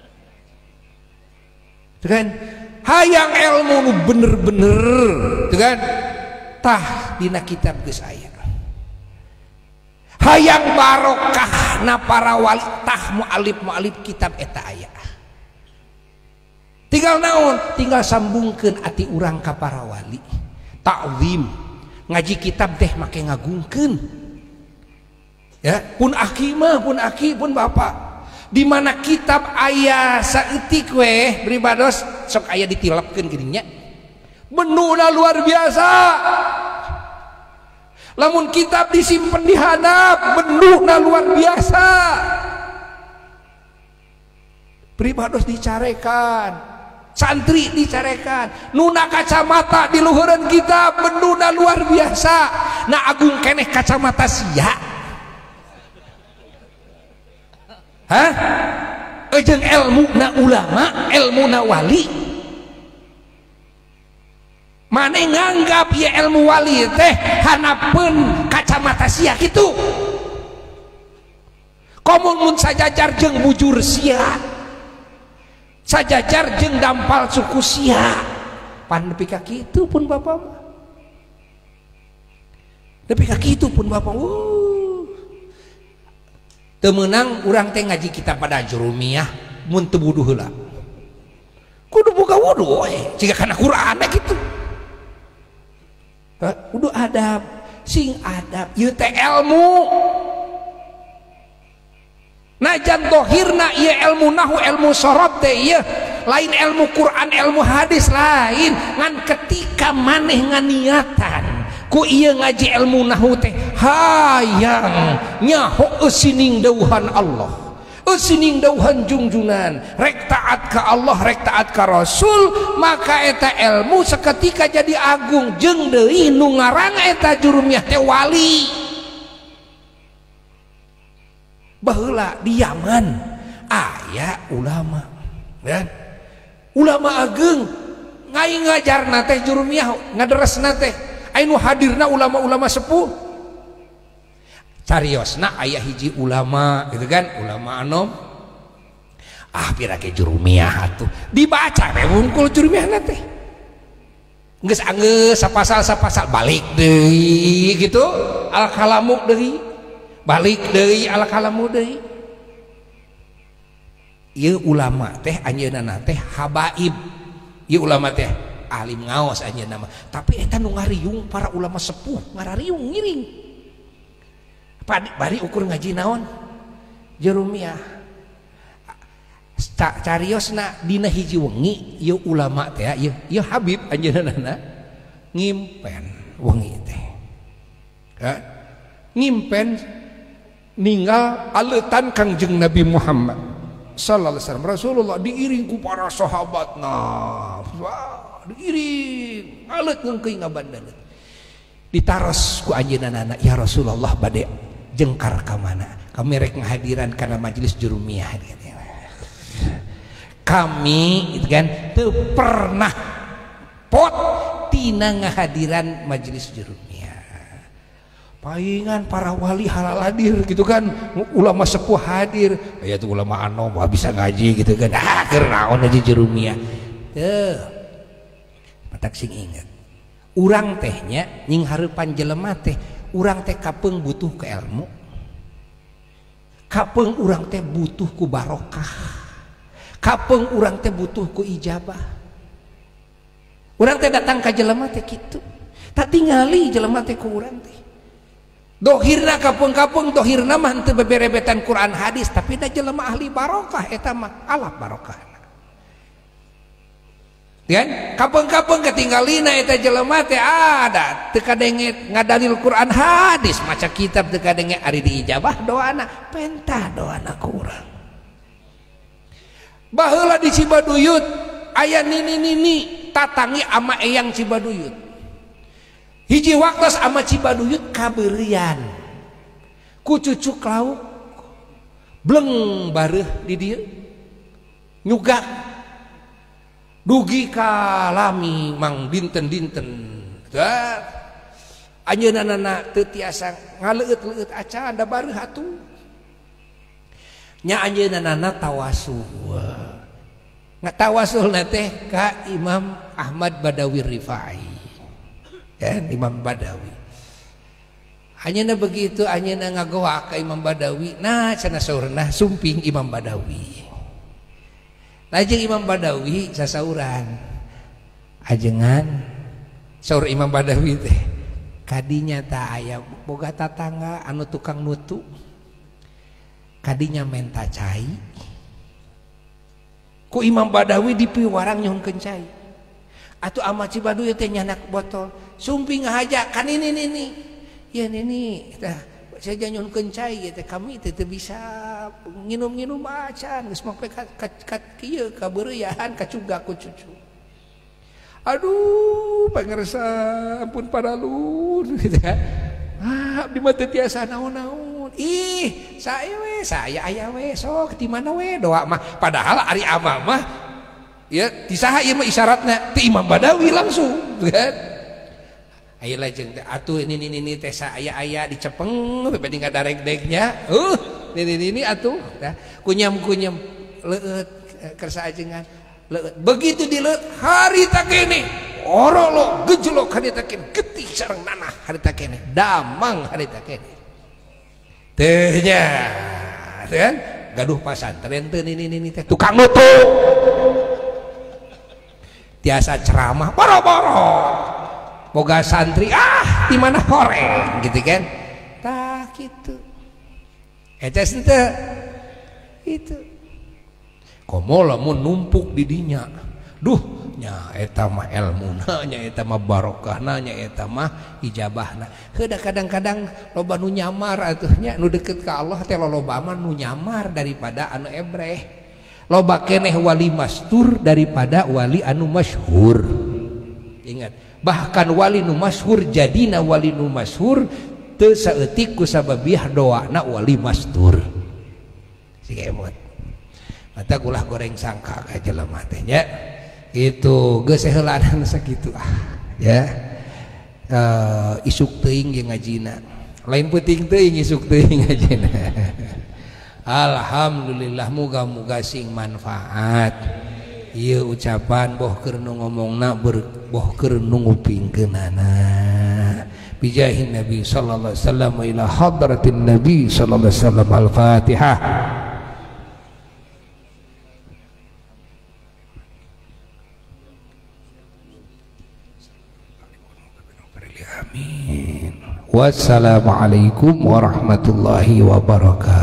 kan hayang ilmu nu bener-bener kan tah dina kitab geus aya hayang barokah na para wali tah mualif kitab eta aya tinggal naon tinggal sambungkeun ati urang ka para wali ta'zim ngaji kitab teh make ngagungkeun ya pun aki pun bapak di mana kitab aya saeutik we bribados sok aya ditilapkeun geuning nya benuna luar biasa lamun kitab disimpen di handap benuna luar biasa bribados dicarekan santri dicarekan nuna kacamata di luhureun kitab benuna luar biasa na agung keneh kacamata sia hah jeung ilmu na ulama ilmu na wali maneh nganggap ya ilmu wali teh hanapeun kacamata sia kitu komun mun sajajar jeung bujur sia sajajar jeung dampal suku sia pan nepi ka kitu pun bapak nepi ka kitu pun bapak teu meunang urang teh ngaji kitab pada jurumiyah mun teu wudu heula kudu boga wudu we jiga kana Quran kitu kudu adab sing adab ieu teh ilmu najan dohirna iya ilmu nahu ilmu sorot teh iya lain ilmu Quran ilmu hadis lain ngan ketika maneh nganiatan ku iya ngaji ilmu nahu teh hayang nyaho eusining dauhan Allah eusining dauhan junjunan rek taat ka Allah rek taat ka Rasul maka eta ilmu seketika jadi agung jeung deui nu ngarang eta jurumiyah teh wali baheula di Yaman aya ulama ya ulama ageung ngai ngajarna teh jurumiyah ngaderesna teh anu hadirna ulama-ulama sepuh cariosna aya hiji ulama gitu kan ulama anom pirake jurumiyah atuh dibaca we wungkul jurumiyahna teh geus anggeus sapasal balik deui gitu al kalamu deui balik deui ala kalamu deui ieu ulama teh anjeunna teh habaib ieu ulama teh alim ngaos anjeunna mah tapi eta nu ngariung para ulama sepuh ngarariung ngiring bari ukur ngaji naon jurumiyah cariosna dina hiji wengi ieu ulama teh ieu habib anjeunna ngimpen wengi teh ngimpen ninggal aleutan Kangjeng Nabi Muhammad sallallahu alaihi wasallam Rasulullah diiring ku para sahabatna wah diiring aleut ngeukeui ngabandaleut ditaros ku anjeunna ya Rasulullah bade jengkar ka mana kami rek ngahadiran kana majelis jurumiyah kami itu kan teu pernah pot tina ngahadiran majelis jurumiyah paingan para wali halal hadir gitu kan ulama sepuh hadir ya tuh ulama anom bisa ngaji gitu kan keur naon aja jurumiyah teu matak sing inget urang tehnya nying hareupan jelema teh urang teh kapeung butuh ke ilmu kapeung urang teh butuh ku barokah kapeung urang teh butuh ku ijabah urang teh datang ka jelema teh kitu tak tingali jelema teh ku urang teh dohirna kapung-kapung dohirna mah henteu beberebetan Quran hadis tapi da jelema ahli barokah eta mah alap barokah kan kapung-kapung ketinggalina eta jelema teh ada teu kadenge ngadalil Quran hadis maca kitab teu kadenge ari diijabah doana pentah doana ku urang baheula di Cibaduyut aya nini tatangi ama eyang Cibaduyut hiji waktos ama Cibaduyut kabeurian ku cucuk lauk bleng bareuh di dieu nyugak dugi ka lami mang dinten-dinten anjeunna teu tiasa ngaleueut-leueut acan da bareuh atuh nya anjeunna tawasul ngatawasulna teh ka Imam Ahmad Badawi Rifai kan Imam Badawi anjeunna begitu anjeunna ngagoa ka Imam Badawi nah cenah saurna sumping Imam Badawi lajeng Imam Badawi sasauran ajengan saur Imam Badawi teh kadinya tak aya boga tatangga anu tukang nutu kadinya menta cai ku Imam Badawi dipiwarang nyuhunkeun cai atuh ama Cibaduy teh nyanak botol sumping ngahaja kan ini ya nini tah saja nyuhunkeun cai teh kami teh teu bisa nginum-nginum acan geus make ka kieu ka beureuyahan ka cugak ku cucu aduh pangarsa ampun padalun gitu kan abdi mah teu tiasa naon-naon ih saya aya we sok di mana we doa mah padahal ari ama mah ya di saha ieu mah isyaratna ti Imam Badawi langsung kan aya lajeng atuh ini teh aya dicepeng bade ngadareg-degnya ini atuh tah kunyam-kunyam leueut kersa ajengan leueut begitu dileut harita kene orolo gejlok harita kene getih sareng nanah harita kene damang harita kene teh nya kan gaduh pasantren teu ini teh tukang nutu tiasa ceramah boro-boro boga santri di mana horeng gitu kan tah kitu eta teh itu komo lamun numpuk di dinya duh nya eta mah ilmuna nya eta mah barokahna nya eta mah ijabahna heuda kadang-kadang loba nu nyamar atuh nya nu deukeut ka Allah teh loba mah nu nyamar daripada anu ebreh loba keneh wali mastur daripada wali anu masyhur ingat bahkan wali nu masyhur jadina wali nu masyhur teu saeutik ku sababiah doana wali mastur siga emot mata ulah goreng sangka ka jelema teh nya itu geus heulanan sakitu ya isuk teuing ge ngajina lain penting teuing isuk teuing ngajina alhamdulillah muga-muga sing manfaat ieu ucapan boh keur nu ngomongna boh keur nu ngupingkeunana bijahin nabi sallallahu alaihi wasallam ila hadratin nabi sallallahu alaihi wasallam al-fatihah. Amin. Wassalamualaikum warahmatullahi wabarakatuh.